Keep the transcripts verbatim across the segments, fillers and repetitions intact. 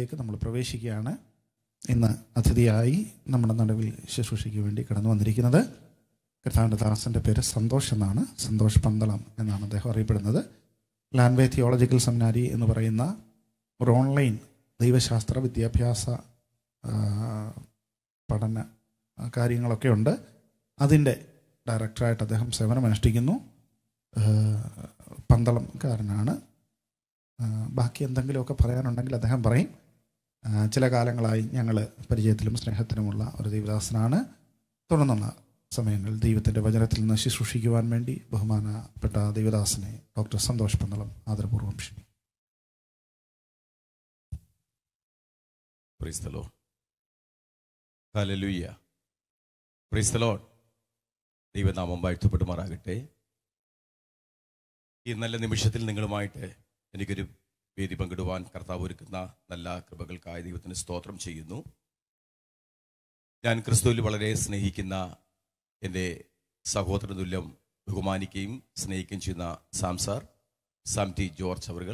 ശുശ്രൂഷയിലേക്ക് നമ്മൾ പ്രവേശിക്കുകയാണ്. ഇന്ന് അതിഥിയായി നമ്മുടെ നടുവിൽ ശുശ്രൂഷയ്ക്ക് വേണ്ടി കടന്നു വന്നിരിക്കുന്നത് കർത്താവിൻ്റെ ദാസൻ്റെ പേര് സന്തോഷ് എന്നാണ്. സന്തോഷ് പന്തളം എന്നാണ് അദ്ദേഹം അറിയപ്പെടുന്നത്. ലാൻവേ തിയോളജിക്കൽ സെമിനാരി എന്ന് പറയുന്ന ഒരു ഓൺലൈൻ ദൈവശാസ്ത്ര വിദ്യാഭ്യാസ പഠന കാര്യങ്ങളൊക്കെ ഉണ്ട്. അതിൻ്റെ ഡയറക്ടറായിട്ട് അദ്ദേഹം സേവനമനുഷ്ഠിക്കുന്നു. പന്തളംകാരനാണ്. ബാക്കി എന്തെങ്കിലുമൊക്കെ പറയാനുണ്ടെങ്കിൽ അദ്ദേഹം പറയും. ചില കാലങ്ങളായി ഞങ്ങൾ പരിചയത്തിലും സ്നേഹത്തിലുമുള്ള ഒരു ദൈവദാസനാണ്. തുടർന്നുള്ള സമയങ്ങളിൽ ദൈവത്തിൻ്റെ വചനത്തിൽ നിന്ന് ശുശ്രൂഷിക്കുവാൻ വേണ്ടി ബഹുമാനപ്പെട്ട ദൈവദാസനെ ഡോക്ടർ സന്തോഷ് പന്തളം ആദരപൂർവ്വം ക്ഷണിക്കും. Praise the Lord. Hallelujah. Praise the Lord. ദൈവനാമം വാഴ്ത്തപ്പെടുമാറാകട്ടെ. ഈ നല്ല നിമിഷത്തിൽ നിങ്ങളുമായിട്ട് എനിക്കൊരു വേദി പങ്കിടുവാൻ കർത്താവ് ഒരുക്കുന്ന നല്ല കൃപകൾക്കായി ദൈവത്തിന് സ്തോത്രം ചെയ്യുന്നു. ഞാൻ ക്രിസ്തുവിൽ വളരെ സ്നേഹിക്കുന്ന എൻ്റെ സഹോദര തുല്യം ബഹുമാനിക്കുകയും സ്നേഹിക്കുകയും ചെയ്യുന്ന സാംസാർ സാം ടി ജോർജ് അവറുകൾ.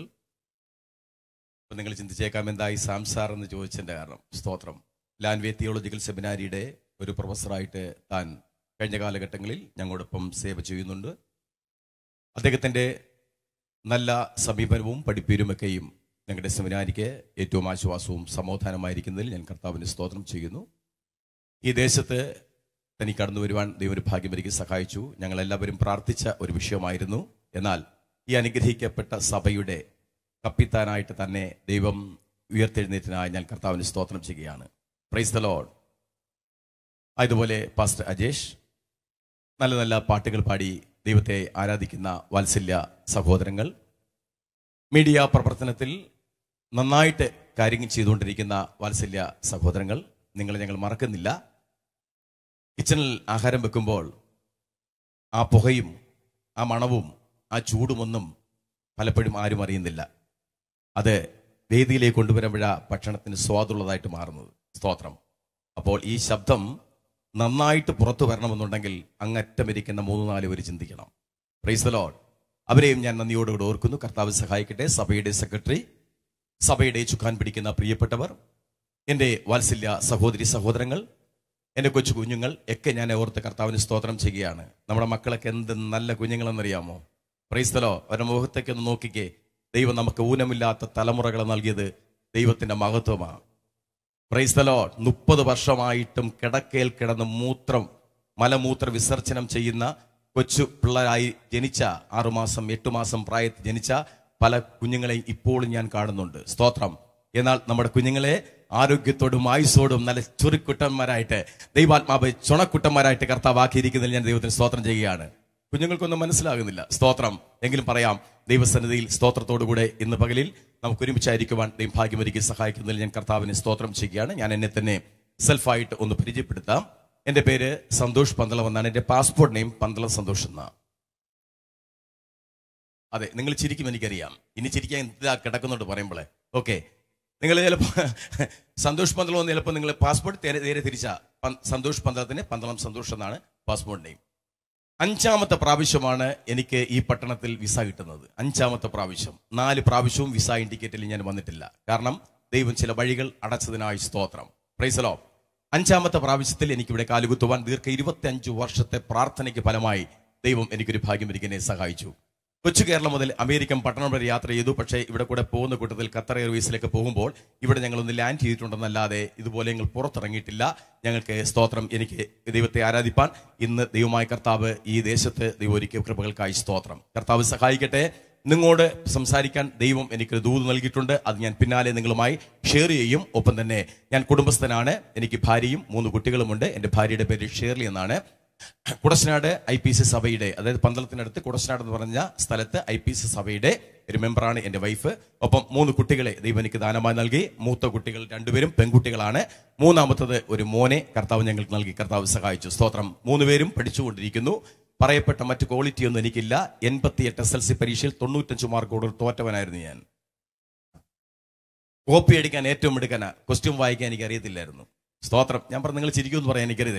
അപ്പം നിങ്ങൾ ചിന്തിച്ചേക്കാം എന്തായി സാംസാർ എന്ന് ചോദിച്ചതിൻ്റെ കാരണം. സ്തോത്രം. ലാൻവേ തിയോളജിക്കൽ സെമിനാരിയുടെ ഒരു പ്രൊഫസറായിട്ട് താൻ കഴിഞ്ഞ കാലഘട്ടങ്ങളിൽ ഞങ്ങളോടൊപ്പം സേവ ചെയ്യുന്നുണ്ട്. അദ്ദേഹത്തിൻ്റെ നല്ല സമീപനവും പഠിപ്പീരുമൊക്കെയും ഞങ്ങളുടെ സെമിനാരിക്ക് ഏറ്റവും ആശ്വാസവും സമാധാനമായിരിക്കുന്നതിൽ ഞാൻ കർത്താവിന് സ്തോത്രം ചെയ്യുന്നു. ഈ ദേശത്ത് തനിക്ക് കടന്നു വരുവാൻ ദൈവം ഒരു ഭാഗ്യം ഒരുക്കി സഹായിച്ചു. ഞങ്ങളെല്ലാവരും പ്രാർത്ഥിച്ച ഒരു വിഷയമായിരുന്നു. എന്നാൽ ഈ അനുഗ്രഹിക്കപ്പെട്ട സഭയുടെ കപ്പിത്താനായിട്ട് തന്നെ ദൈവം ഉയർത്തെഴുന്നേറ്റിനായി ഞാൻ കർത്താവിന് സ്തോത്രം ചെയ്യുകയാണ്. Praise the Lord. അതുപോലെ പാസ്റ്റർ അജേഷ് നല്ല നല്ല പാട്ടുകൾ പാടി ദൈവത്തെ ആരാധിക്കുന്ന വാത്സല്യ സഹോദരങ്ങൾ, മീഡിയ പ്രവർത്തനത്തിൽ നന്നായിട്ട് കാര്യങ്ങൾ ചെയ്തുകൊണ്ടിരിക്കുന്ന വാത്സല്യ സഹോദരങ്ങൾ, നിങ്ങളെ ഞങ്ങൾ മറക്കുന്നില്ല. കിച്ചണിൽ ആഹാരം വെക്കുമ്പോൾ ആ പുകയും ആ മണവും ആ ചൂടുമൊന്നും പലപ്പോഴും ആരും അറിയുന്നില്ല. അത് വേദിയിലേക്ക് കൊണ്ടുവരുമ്പോഴാ ഭക്ഷണത്തിന് സ്വാദുള്ളതായിട്ട് മാറുന്നത്. സ്തോത്രം. അപ്പോൾ ഈ ശബ്ദം നന്നായിട്ട് പുറത്തു വരണമെന്നുണ്ടെങ്കിൽ അങ്ങറ്റമിരിക്കുന്ന മൂന്ന് നാല് പേര് ചിന്തിക്കണം. Praise the Lord. അവരെയും ഞാൻ നന്ദിയോടുകൂടി ഓർക്കുന്നു. കർത്താവ് സഹായിക്കട്ടെ. സഭയുടെ സെക്രട്ടറി, സഭയുടെ ചുക്കാൻ പിടിക്കുന്ന പ്രിയപ്പെട്ടവർ, എൻ്റെ വാത്സല്യ സഹോദരി സഹോദരങ്ങൾ, എൻ്റെ കൊച്ചു കുഞ്ഞുങ്ങൾ ഒക്കെ ഞാൻ ഓർത്ത് കർത്താവിന് സ്തോത്രം ചെയ്യുകയാണ്. നമ്മുടെ മക്കളൊക്കെ എന്ത് നല്ല കുഞ്ഞുങ്ങളെന്നറിയാമോ? Price the Lord. അവരുടെ മുഖത്തേക്ക് ഒന്ന് നോക്കിക്കേ. ദൈവം നമുക്ക് ഊനമില്ലാത്ത തലമുറകളെ നൽകിയത് ദൈവത്തിൻ്റെ മഹത്വമാണ്. Praise the Lord. മുപ്പത് വർഷമായിട്ടും കിടക്കയിൽ കിടന്ന് മൂത്രം മലമൂത്ര വിസർജനം ചെയ്യുന്ന കൊച്ചു പിള്ളേരായി ജനിച്ച ആറുമാസം എട്ടു മാസം പ്രായത്തിൽ ജനിച്ച പല കുഞ്ഞുങ്ങളെയും ഇപ്പോഴും ഞാൻ കാണുന്നുണ്ട്. സ്തോത്രം. എന്നാൽ നമ്മുടെ കുഞ്ഞുങ്ങളെ ആരോഗ്യത്തോടും ആയുസ്സോടും നല്ല ചുരുക്കുട്ടന്മാരായിട്ട് ദൈവാത്മാവ് ചുണക്കുട്ടന്മാരായിട്ട് കർത്താവാക്കിയിരിക്കുന്നതിൽ ഞാൻ ദൈവത്തിന് സ്തോത്രം ചെയ്യുകയാണ്. കുഞ്ഞുങ്ങൾക്കൊന്നും മനസ്സിലാകുന്നില്ല. സ്തോത്രം. എങ്കിലും പറയാം, ദൈവസന്നിധിയിൽ സ്തോത്രത്തോടുകൂടെ ഇന്ന് പകലിൽ നമുക്ക് ഒരുമിച്ചായിരിക്കുവാൻ ദൈവം ഭാഗ്യമൊരുക്കി സഹായിക്കുന്നതിൽ ഞാൻ കർത്താവിനെ സ്തോത്രം ചെയ്യുകയാണ്. ഞാൻ എന്നെ തന്നെ സെൽഫായിട്ട് ഒന്ന് പരിചയപ്പെടുത്താം. എൻ്റെ പേര് സന്തോഷ് പന്തളം എന്നാണ്. എൻ്റെ പാസ്പോർട്ട് നെയിം പന്തളം സന്തോഷ് എന്നാണ്. അതെ, നിങ്ങൾ ചിരിക്കും എനിക്കറിയാം. ഇനി ചിരിക്കാൻ എന്താ കിടക്കുന്നുണ്ട് പറയുമ്പോളെ. ഓക്കെ, നിങ്ങൾ ചിലപ്പോൾ സന്തോഷ് പന്തളം എന്ന് ചിലപ്പോൾ നിങ്ങൾ പാസ്പോർട്ട് നേരെ നേരെ തിരിച്ച സന്തോഷ് പന്തളത്തിന് പന്തളം സന്തോഷ് എന്നാണ് പാസ്പോർട്ട് നെയിം. അഞ്ചാമത്തെ പ്രാവശ്യമാണ് എനിക്ക് ഈ പട്ടണത്തിൽ വിസ കിട്ടുന്നത്. അഞ്ചാമത്തെ പ്രാവശ്യം. നാല് പ്രാവശ്യവും വിസ ഇൻഡിക്കേറ്റിൽ ഞാൻ വന്നിട്ടില്ല. കാരണം ദൈവം ചില വഴികൾ അടച്ചതിനായി സ്തോത്രം. Praise the Lord. അഞ്ചാമത്തെ പ്രാവശ്യത്തിൽ എനിക്കിവിടെ കാലുകുത്തുവാൻ ദീർഘ ഇരുപത്തി അഞ്ച് വർഷത്തെ പ്രാർത്ഥനയ്ക്ക് ഫലമായി ദൈവം എനിക്കൊരു ഭാഗ്യം ഒരുക്കിനെ സഹായിച്ചു. കൊച്ചു കേരളം മുതൽ അമേരിക്കൻ പട്ടണം വരെ യാത്ര ചെയ്തു. പക്ഷേ ഇവിടെ കൂടെ പോകുന്ന കൂട്ടത്തിൽ ഖത്തർ എയർവേസിലേക്ക് പോകുമ്പോൾ ഇവിടെ ഞങ്ങളൊന്ന് ലാൻഡ് ചെയ്തിട്ടുണ്ടെന്നല്ലാതെ ഇതുപോലെ ഞങ്ങൾ പുറത്തിറങ്ങിയിട്ടില്ല. ഞങ്ങൾക്ക് സ്തോത്രം. എനിക്ക് ദൈവത്തെ ആരാധിപ്പാൻ ഇന്ന് ദൈവമായ കർത്താവ് ഈ ദേശത്ത് ദൈവം ഒരുക്കിയ കൃപകൾക്കായി സ്തോത്രം. കർത്താവ് സഹായിക്കട്ടെ. നിങ്ങളോട് സംസാരിക്കാൻ ദൈവം എനിക്കൊരു ദൂത് നൽകിയിട്ടുണ്ട്. അത് ഞാൻ പിന്നാലെ നിങ്ങളുമായി ഷെയർ ചെയ്യും. ഒപ്പം തന്നെ ഞാൻ കുടുംബസ്ഥനാണ്. എനിക്ക് ഭാര്യയും മൂന്ന് കുട്ടികളുമുണ്ട്. എൻ്റെ ഭാര്യയുടെ പേര് ഷേർലി എന്നാണ്. കുടശനാട് ഐ പി സി സഭയുടെ, അതായത് പന്തളത്തിനടുത്ത് കുടശനാട് എന്ന് പറഞ്ഞ സ്ഥലത്ത് ഐ പി സി സഭയുടെ ഒരു മെമ്പറാണ് എൻ്റെ വൈഫ്. ഒപ്പം മൂന്ന് കുട്ടികളെ ദൈവം എനിക്ക് ദാനമായി നൽകി. മൂത്ത കുട്ടികൾ രണ്ടുപേരും പെൺകുട്ടികളാണ്. മൂന്നാമത്തത് ഒരു മോനെ കർത്താവ് ഞങ്ങൾക്ക് നൽകി. കർത്താവ് സഹായിച്ചു. സ്തോത്രം. മൂന്നുപേരും പഠിച്ചുകൊണ്ടിരിക്കുന്നു. പറയപ്പെട്ട മറ്റു ക്വാളിറ്റി ഒന്നും എനിക്കില്ല. എൺപത്തി എട്ട് എസ് എൽ സി പരീക്ഷയിൽ തൊണ്ണൂറ്റഞ്ച് മാർക്കോട് തോറ്റവനായിരുന്നു ഞാൻ. കോപ്പി അടിക്കാൻ ഏറ്റവും എടുക്കാനാ. ക്വസ്റ്റ്യൻ വായിക്കാൻ എനിക്ക് അറിയത്തില്ലായിരുന്നു. സ്തോത്രം. ഞാൻ പറഞ്ഞു നിങ്ങൾ ചിരിക്കുമെന്ന് പറയാൻ എനിക്കറിയത്തില്ലേ.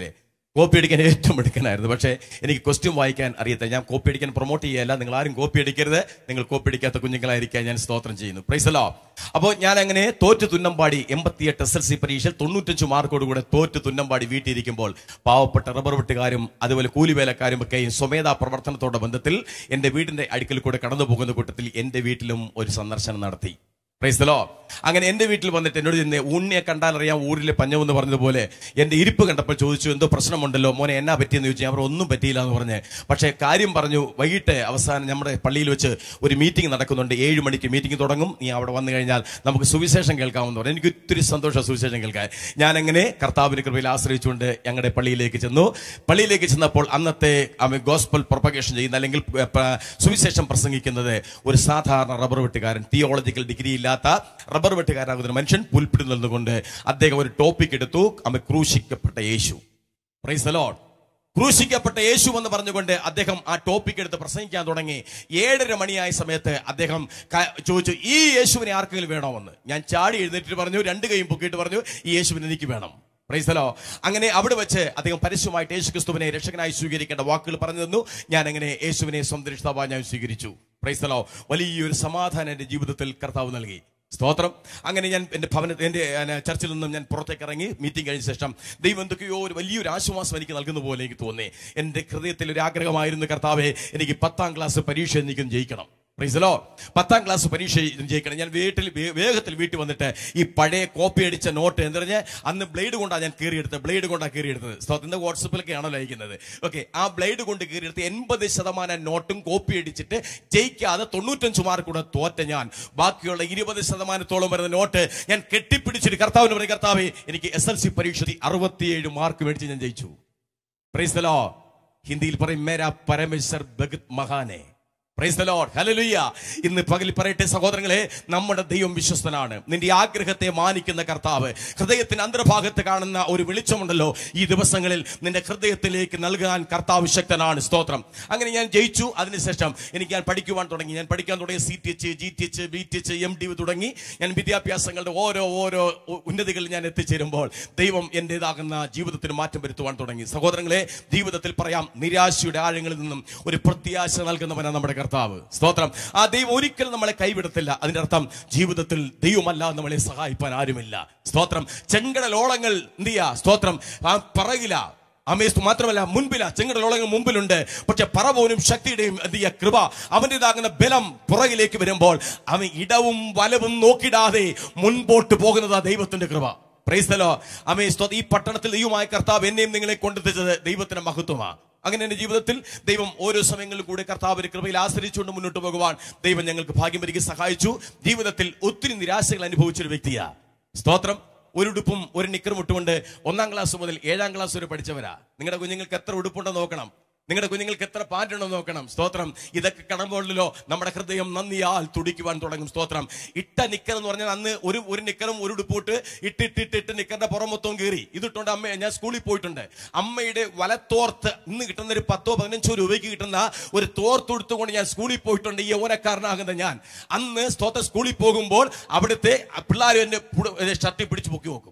കോപ്പി അടിക്കാൻ ഏറ്റവും എടുക്കാനായിരുന്നു. പക്ഷേ എനിക്ക് ക്വസ്റ്റ്യൻ വായിക്കാൻ അറിയത്തില്ല. ഞാൻ കോപ്പി അടിക്കാൻ പ്രൊമോട്ട് ചെയ്യല്ല, നിങ്ങൾ ആരും കോപ്പി അടിക്കരുത്. നിങ്ങൾ കോപ്പി അടിക്കാത്ത കുഞ്ഞുങ്ങളായിരിക്കാൻ ഞാൻ സ്തോത്രം ചെയ്യുന്നു. Praise the Lord. അപ്പോൾ ഞാൻ അങ്ങനെ തോറ്റ് തുന്നമ്പാടി എൺപത്തിയെട്ട് എസ് എൽ സി പരീക്ഷയിൽ തൊണ്ണൂറ്റഞ്ച് മാർക്കോടുകൂടെ തോറ്റ് തുന്നമ്പാടി വീട്ടിയിരിക്കുമ്പോൾ പാവപ്പെട്ട റബ്ബർ വെട്ടുകാരും അതുപോലെ കൂലിവേലക്കാരും ഒക്കെയും സ്വമേധാ പ്രവർത്തനത്തോടെ ബന്ധത്തിൽ എൻ്റെ വീടിൻ്റെ അടുക്കൽ കൂടെ കടന്നു പോകുന്ന കൂട്ടത്തിൽ എൻ്റെ വീട്ടിലും ഒരു സന്ദർശനം നടത്തി. Praise the Lord. അങ്ങനെ എൻ്റെ വീട്ടിൽ വന്നിട്ട് എന്നോട് ഇന്ന് ഉണ്ണിയെ കണ്ടാൽ അറിയാം ഊരിലെ പഞ്ഞമെന്ന് പറഞ്ഞതുപോലെ എൻ്റെ ഇരിപ്പ് കണ്ടപ്പോൾ ചോദിച്ചു, എന്തോ പ്രശ്നമുണ്ടല്ലോ മോനെ, എന്നാ പറ്റിയെന്ന് ചോദിച്ചു. അവർ ഒന്നും പറ്റിയില്ല എന്ന് പറഞ്ഞ്. പക്ഷേ കാര്യം പറഞ്ഞു. വൈകിട്ട് അവസാനം നമ്മുടെ പള്ളിയിൽ വെച്ച് ഒരു മീറ്റിംഗ് നടക്കുന്നുണ്ട്. ഏഴ് മണിക്ക് മീറ്റിംഗ് തുടങ്ങും. നീ അവിടെ വന്നു കഴിഞ്ഞാൽ നമുക്ക് സുവിശേഷം കേൾക്കാമെന്ന് പറഞ്ഞു. എനിക്ക് ഒത്തിരി സന്തോഷം സുവിശേഷം കേൾക്കാൻ. ഞാനങ്ങനെ കർത്താവിന്റെ കൃപയിൽ ആശ്രയിച്ചുകൊണ്ട് ഞങ്ങളുടെ പള്ളിയിലേക്ക് ചെന്നു. പള്ളിയിലേക്ക് ചെന്നപ്പോൾ അന്നത്തെ ഗോസ്പൽ പ്രൊപ്പഗേഷൻ ചെയ്യുന്ന അല്ലെങ്കിൽ സുവിശേഷം പ്രസംഗിക്കുന്നത് ഒരു സാധാരണ റബ്ബർ വെട്ടുകാരൻ, തിയോളജിക്കൽ ഡിഗ്രി ഇല്ലാത്ത റബ്ബർ വെട്ടുകാരാകുന്ന മനുഷ്യൻ പുൽപ്പിട്ട് നിന്നുകൊണ്ട് അദ്ദേഹം ഒരു ടോപ്പിക് എടുത്തു. അവൻ ക്രൂശിക്കപ്പെട്ട യേശു. Price the Lord. ക്രൂശിക്കപ്പെട്ട യേശു എന്ന് പറഞ്ഞുകൊണ്ട് അദ്ദേഹം ആ ടോപ്പിക് എടുത്ത് പ്രസംഗിക്കാൻ തുടങ്ങി. ഏഴര മണിയായ സമയത്ത് അദ്ദേഹം ചോദിച്ചു, ഈ യേശുവിനെ ആർക്കെങ്കിലും വേണമെന്ന്. ഞാൻ ചാടി എഴുന്നേറ്റ് പറഞ്ഞു, രണ്ട് കൈയും പൊക്കിയിട്ട് പറഞ്ഞു, ഈ യേശുവിനെ എനിക്ക് വേണം. Praise the Lord. അങ്ങനെ അവിടെ വെച്ച് അദ്ദേഹം പരസ്യമായിട്ട് യേശു ക്രിസ്തുവിനെ രക്ഷകനായി സ്വീകരിക്കേണ്ട വാക്കുകൾ പറഞ്ഞു തന്നു. ഞാൻ അങ്ങനെ യേശുവിനെ സ്വന്തം രക്ഷിതാവായി ഞാൻ സ്വീകരിച്ചു. Praise the Lord. വലിയൊരു സമാധാനം എൻ്റെ ജീവിതത്തിൽ കർത്താവ് നൽകി. സ്തോത്രം. അങ്ങനെ ഞാൻ എൻ്റെ ഭവന എൻ്റെ ചർച്ചിൽ നിന്നും ഞാൻ പുറത്തേക്ക് ഇറങ്ങി. മീറ്റിംഗ് കഴിഞ്ഞ ശേഷം ദൈവം എന്തൊക്കെയോ ഒരു വലിയൊരു ആശ്വാസം എനിക്ക് നൽകുന്ന പോലെ എനിക്ക് തോന്നി. എൻ്റെ ഹൃദയത്തിൽ ഒരു ആഗ്രഹമായിരുന്നു, കർത്താവേ എനിക്ക് പത്താം ക്ലാസ് പരീക്ഷ എനിക്കും ജയിക്കണം. Praise the Lord. പത്താം ക്ലാസ് പരീക്ഷ ജയിക്കണം. ഞാൻ വീട്ടിൽ വേഗത്തിൽ വീട്ടിൽ വന്നിട്ട് ഈ പഴയ കോപ്പി അടിച്ച നോട്ട് എന്ന് പറഞ്ഞാൽ അന്ന് ബ്ലേഡ് കൊണ്ടാണ് ഞാൻ കീറിയെടുത്തത്. ബ്ലേഡ് കൊണ്ടാണ് കീറിയെടുത്തത്. സ്തോത്രത്തിന്റെ വാട്സപ്പിലൊക്കെയാണല്ലോ അയക്കുന്നത്. ഓക്കെ, ആ ബ്ലേഡ് കൊണ്ട് കീറിയെടുത്ത് എൺപത് ശതമാനം നോട്ടും കോപ്പി അടിച്ചിട്ട് ജയിക്കാതെ തൊണ്ണൂറ്റഞ്ച് മാർക്ക് കൂടെ തോറ്റ ഞാൻ ബാക്കിയുള്ള ഇരുപത് ശതമാനത്തോളം വരുന്ന നോട്ട് ഞാൻ കെട്ടിപ്പിടിച്ചിട്ട് കർത്താവിന് പറയും, കർത്താവേ എനിക്ക് എസ് എൽ സി പരീക്ഷ അറുപത്തിയേഴ് മാർക്ക് മേടിച്ച് ഞാൻ ജയിച്ചു. Praise the Lord. ഹിന്ദിയിൽ പറയും, മേരാ പരമേശ്വർ ഭഗത് മഹാനെ. Praise the Lord. ഹല്ലേലൂയ. ഇന്ന് പകൽ പറയട്ടെ സഹോദരങ്ങളെ, നമ്മുടെ ദൈവം വിശ്വസ്തനാണ്. നിന്റെ ആഗ്രഹത്തെ മാനിക്കുന്ന കർത്താവ്, ഹൃദയത്തിന്റെ അന്തർഭാഗത്ത് കാണുന്ന ഒരു വെളിച്ചമുണ്ടല്ലോ, ഈ ദിവസങ്ങളിൽ നിന്റെ ഹൃദയത്തിലേക്ക് നൽകാൻ കർത്താവ് ശക്തനാണ്. സ്തോത്രം. അങ്ങനെ ഞാൻ ജയിച്ചു. അതിനുശേഷം എനിക്ക് ഞാൻ പഠിക്കുവാൻ തുടങ്ങി. ഞാൻ പഠിക്കാൻ തുടങ്ങിയ C T H, G T H, B T H, M D തുടങ്ങി ഞാൻ വിദ്യാഭ്യാസങ്ങളുടെ ഓരോ ഓരോ ഉന്നതികളിൽ ഞാൻ എത്തിച്ചേരുമ്പോൾ ദൈവം എന്റേതാകുന്ന ജീവിതത്തിന് മാറ്റം വരുത്തുവാൻ തുടങ്ങി. സഹോദരങ്ങളെ, ജീവിതത്തിൽ പറയാം, നിരാശയുടെ ആഴങ്ങളിൽ നിന്നും ഒരു പ്രത്യാശ നൽകുന്നവനാണ് നമ്മുടെ കർത്താവ്. സ്തോത്രം. ആ ദൈവം ഒരിക്കലും നമ്മളെ കൈവിടത്തില്ല. അതിന്റെ അർത്ഥം ജീവിതത്തിൽ ദൈവമല്ല നമ്മളെ സഹായിപ്പാൻ ആരുമില്ല. സ്തോത്രം. ചെങ്കടലോളങ്ങൾ എന്ത് ചെയ്യാ? സ്തോത്രം. ആ പറയില്ല. അമേസ് മാത്രമല്ല, മുൻപില ചെങ്കടലോളങ്ങൾ മുമ്പിലുണ്ട്. പക്ഷെ പറവോനും ശക്തിയുടെയും എന്ത് ചെയ്യാ? കൃപ, അവൻ്റെതാകുന്ന ബലം പുറകിലേക്ക് വരുമ്പോൾ അവൻ ഇടവും വലവും നോക്കിടാതെ മുൻപോട്ട് പോകുന്നതാ ദൈവത്തിന്റെ കൃപ. Praise the Lord. അമേസ്. ഈ പട്ടണത്തിൽ ദൈവമായ കർത്താവ് എന്നെയും നിങ്ങളെ കൊണ്ടെത്തിച്ചത് ദൈവത്തിന്റെ മഹത്വമാണ്. അങ്ങനെ എൻ്റെ ജീവിതത്തിൽ ദൈവം ഓരോ സമയങ്ങളിലും കൂടെ കർത്താവിന്റെ കൃപയിൽ ആശ്രയിച്ചുകൊണ്ട് മുന്നോട്ട് പോകുവാൻ ദൈവം ഞങ്ങൾക്ക് ഭാഗ്യം ഒരുക്കി സഹായിച്ചു. ജീവിതത്തിൽ ഒത്തിരി നിരാശകൾ അനുഭവിച്ചൊരു വ്യക്തിയാ. സ്തോത്രം. ഒരു ഉടുപ്പും ഒരു നിക്കറും ഇട്ടുകൊണ്ട് ഒന്നാം ക്ലാസ് മുതൽ ഏഴാം ക്ലാസ് വരെ പഠിച്ചവരാ. നിങ്ങളുടെ കുഞ്ഞുങ്ങൾക്ക് എത്ര ഉടുപ്പുണ്ടെന്ന് നോക്കണം. നിങ്ങളുടെ കുഞ്ഞുങ്ങൾക്ക് എത്ര പാൻറ്റുണ്ടോ നോക്കണം. സ്തോത്രം. ഇതൊക്കെ കാണുമ്പോഴല്ലോ നമ്മുടെ ഹൃദയം നന്ദിയാൽ തുടിക്കുവാൻ തുടങ്ങും. സ്തോത്രം. ഇട്ട നിക്കർ എന്ന് പറഞ്ഞാൽ അന്ന് ഒരു ഒരു നിക്കറും ഒരു ഉടുപ്പിട്ട് ഇട്ടിട്ടിട്ടിട്ട് നിക്കറിന്റെ പുറം മൊത്തവും കീറി ഇതിട്ടുണ്ട്. അമ്മ ഞാൻ സ്കൂളിൽ പോയിട്ടുണ്ട്. അമ്മയുടെ വലത്തോർത്ത് ഇന്ന് കിട്ടുന്ന ഒരു പത്തോ പതിനഞ്ചോ രൂപയ്ക്ക് കിട്ടുന്ന ഒരു തോർത്തെടുത്തുകൊണ്ട് ഞാൻ സ്കൂളിൽ പോയിട്ടുണ്ട്. ഈ യൗവനക്കാരനാകുന്ന ഞാൻ അന്ന് സ്തോത്രം സ്കൂളിൽ പോകുമ്പോൾ അവിടുത്തെ പിള്ളേർ എന്നെ ഷർട്ടിൽ പിടിച്ച് പൊക്കി നോക്കും,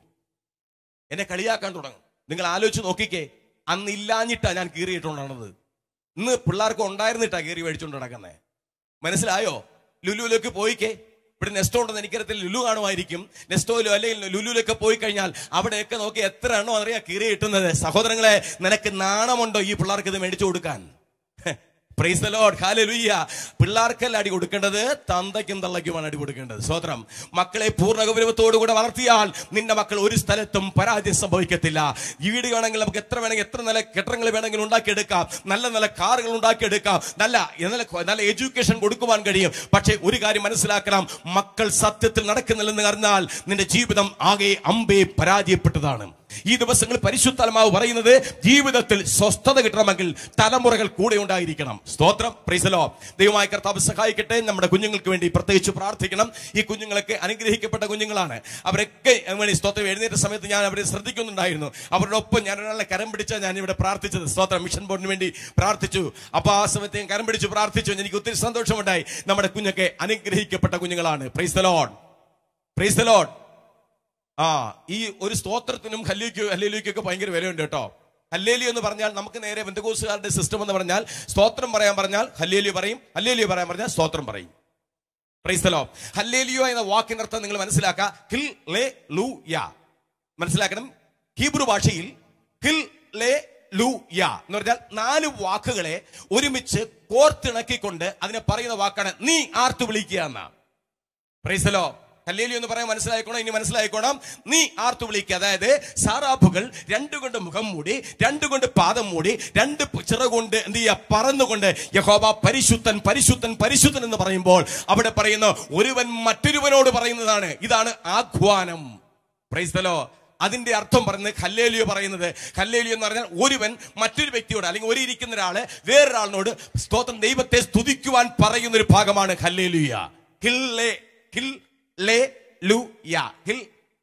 എന്നെ കളിയാക്കാൻ തുടങ്ങും. നിങ്ങൾ ആലോചിച്ച് നോക്കിക്കേ, അന്ന് ഇല്ലാഞ്ഞിട്ടാ ഞാൻ കീറിയിട്ടുണ്ടാണത്. ഇന്ന് പിള്ളേർക്ക് ഉണ്ടായിരുന്നിട്ടാ കീറി മേടിച്ചുകൊണ്ട് നടക്കുന്നേ. മനസ്സിലായോ? ലുലുവിലേക്ക് പോയിക്കേ. ഇവിടെ നെസ്റ്റോ ഉണ്ടെന്ന് എനിക്കറിയത്തില്ല, ലുലു കാണുമായിരിക്കും. നെസ്റ്റോയിലോ അല്ലെങ്കിൽ ലുലുവിലൊക്കെ പോയി കഴിഞ്ഞാൽ അവിടെയൊക്കെ നോക്കി എത്ര എണ്ണോ അറിയാ കീറി കിട്ടുന്നത്. സഹോദരങ്ങളെ, നിനക്ക് നാണമുണ്ടോ ഈ പിള്ളേർക്ക് ഇത് മേടിച്ചു കൊടുക്കാൻ? Praise the Lord. ഹല്ലേലൂയ. പിള്ളേർക്കല്ല അടി കൊടുക്കേണ്ടത്, തന്തയ്ക്കും തള്ളയ്ക്കുമാണ് അടി കൊടുക്കേണ്ടത്. സ്തോത്രം. മക്കളെ പൂർണ്ണ ഗൗരവത്തോടുകൂടെ വളർത്തിയാൽ നിന്റെ മക്കൾ ഒരു സ്ഥലത്തും പരാജയം സംഭവിക്കത്തില്ല. വീട് വേണമെങ്കിൽ നമുക്ക് എത്ര വേണമെങ്കിൽ എത്ര നല്ല കെട്ടിടങ്ങൾ വേണമെങ്കിൽ ഉണ്ടാക്കിയെടുക്കാം, നല്ല നല്ല കാറുകൾ ഉണ്ടാക്കിയെടുക്കാം, നല്ല നല്ല എഡ്യൂക്കേഷൻ കൊടുക്കുവാൻ കഴിയും. പക്ഷേ ഒരു കാര്യം മനസ്സിലാക്കണം, മക്കൾ സത്യത്തിൽ നടക്കുന്നില്ലെന്ന് അറിഞ്ഞാൽ നിന്റെ ജീവിതം ആകെ അമ്പേ പരാജയപ്പെട്ടതാണ്. ഈ ദിവസങ്ങളിൽ പരിശുദ്ധാത്മാവ് പറയുന്നത്, ജീവിതത്തിൽ സ്വസ്ഥത കിട്ടണമെങ്കിൽ തലമുറകൾ കൂടെ ഉണ്ടായിരിക്കണം. സ്തോത്രം. Praise the Lord. ദൈവമായ കർത്താവ് സഹായിക്കട്ടെ. നമ്മുടെ കുഞ്ഞുങ്ങൾക്ക് വേണ്ടി പ്രത്യേകിച്ച് പ്രാർത്ഥിക്കണം. ഈ കുഞ്ഞുങ്ങളൊക്കെ അനുഗ്രഹിക്കപ്പെട്ട കുഞ്ഞുങ്ങളാണ്. അവരൊക്കെ സ്തോത്രം എഴുന്നേറ്റ സമയത്ത് ഞാൻ അവരെ ശ്രദ്ധിക്കുന്നുണ്ടായിരുന്നു. അവരുടെ ഒപ്പം ഞാൻ ഒരാളെ കരം പിടിച്ചാൽ ഞാൻ ഇവിടെ പ്രാർത്ഥിച്ചത്. സ്തോത്രം. മിഷൻ ബോർഡിന് വേണ്ടി പ്രാർത്ഥിച്ചു. അപ്പൊ ആ സമയത്ത് ഞാൻ കരം പിടിച്ച് പ്രാർത്ഥിച്ചു. എനിക്ക് ഒത്തിരി സന്തോഷമുണ്ടായി. നമ്മുടെ കുഞ്ഞൊക്കെ അനുഗ്രഹിക്കപ്പെട്ട കുഞ്ഞുങ്ങളാണ്. Praise the Lord. Praise the Lord. ആ ഈ ഒരു സ്തോത്രത്തിനും ഹല്ലേലൂയ്ക്കും ഹല്ലേലൂയ്ക്കൊക്കെ ഭയങ്കര വിലയുണ്ട് കേട്ടോ. ഹല്ലേലൂയ എന്ന് പറഞ്ഞാൽ നമുക്ക് നേരെ പെന്തക്കോസ്തുകാരുടെ സിസ്റ്റം എന്ന് പറഞ്ഞാൽ സ്തോത്രം പറയാൻ പറഞ്ഞാൽ ഹല്ലേലൂയ പറയും, ഹല്ലേലൂയ പറയാൻ പറഞ്ഞാൽ സ്തോത്രം പറയും. Price the Lord. ഹല്ലേലൂയ എന്ന വാക്കിന്റെ അർത്ഥം നിങ്ങൾ മനസ്സിലാക്കുക. Hallelujah. മനസ്സിലാക്കണം. ഹീബ്രു ഭാഷയിൽ ഹിൽ ലേ ലൂ യാ എന്ന് പറഞ്ഞാൽ നാല് വാക്കുകളെ ഒരുമിച്ച് കോർത്തിണക്കിക്കൊണ്ട് അതിനെ പറയുന്ന വാക്കാണ് നീ ആർത്തു വിളിക്കുക എന്ന. Price the Lord. ഹല്ലേലൂയ എന്ന് പറയാൻ മനസ്സിലായിക്കോണം. ഇനി മനസ്സിലായിക്കോണം, നീ ആർത്തു വിളിക്കുക. അതായത് സാറാഫുകൾ രണ്ടുകൊണ്ട് മുഖം മൂടി, രണ്ടുകൊണ്ട് പാദം മൂടി, രണ്ട് ചിറകൊണ്ട് എന്ത് ചെയ്യുക, പറന്നുകൊണ്ട് യഹോവ പരിശുദ്ധൻ പരിശുദ്ധൻ പരിശുദ്ധൻ എന്ന് പറയുമ്പോൾ അവിടെ പറയുന്ന ഒരുവൻ മറ്റൊരുവനോട് പറയുന്നതാണ്. ഇതാണ് ആഹ്വാനം. Praise the Lord. അതിന്റെ അർത്ഥം പറയുന്നത് ഹല്ലേലൂയ പറയുന്നത്, ഹല്ലേലൂയ എന്ന് പറഞ്ഞാൽ ഒരുവൻ മറ്റൊരു വ്യക്തിയോട് അല്ലെങ്കിൽ ഒരു ഇരിക്കുന്ന ഒരാള് വേറൊരാളിനോട് സ്തോത്രം ദൈവത്തെ സ്തുതിക്കുവാൻ പറയുന്ന ഒരു ഭാഗമാണ് ഹല്ലേലൂയ. ഹിൽ ലേ ഹിൽ ലേ ലു യാ. ഹിൽ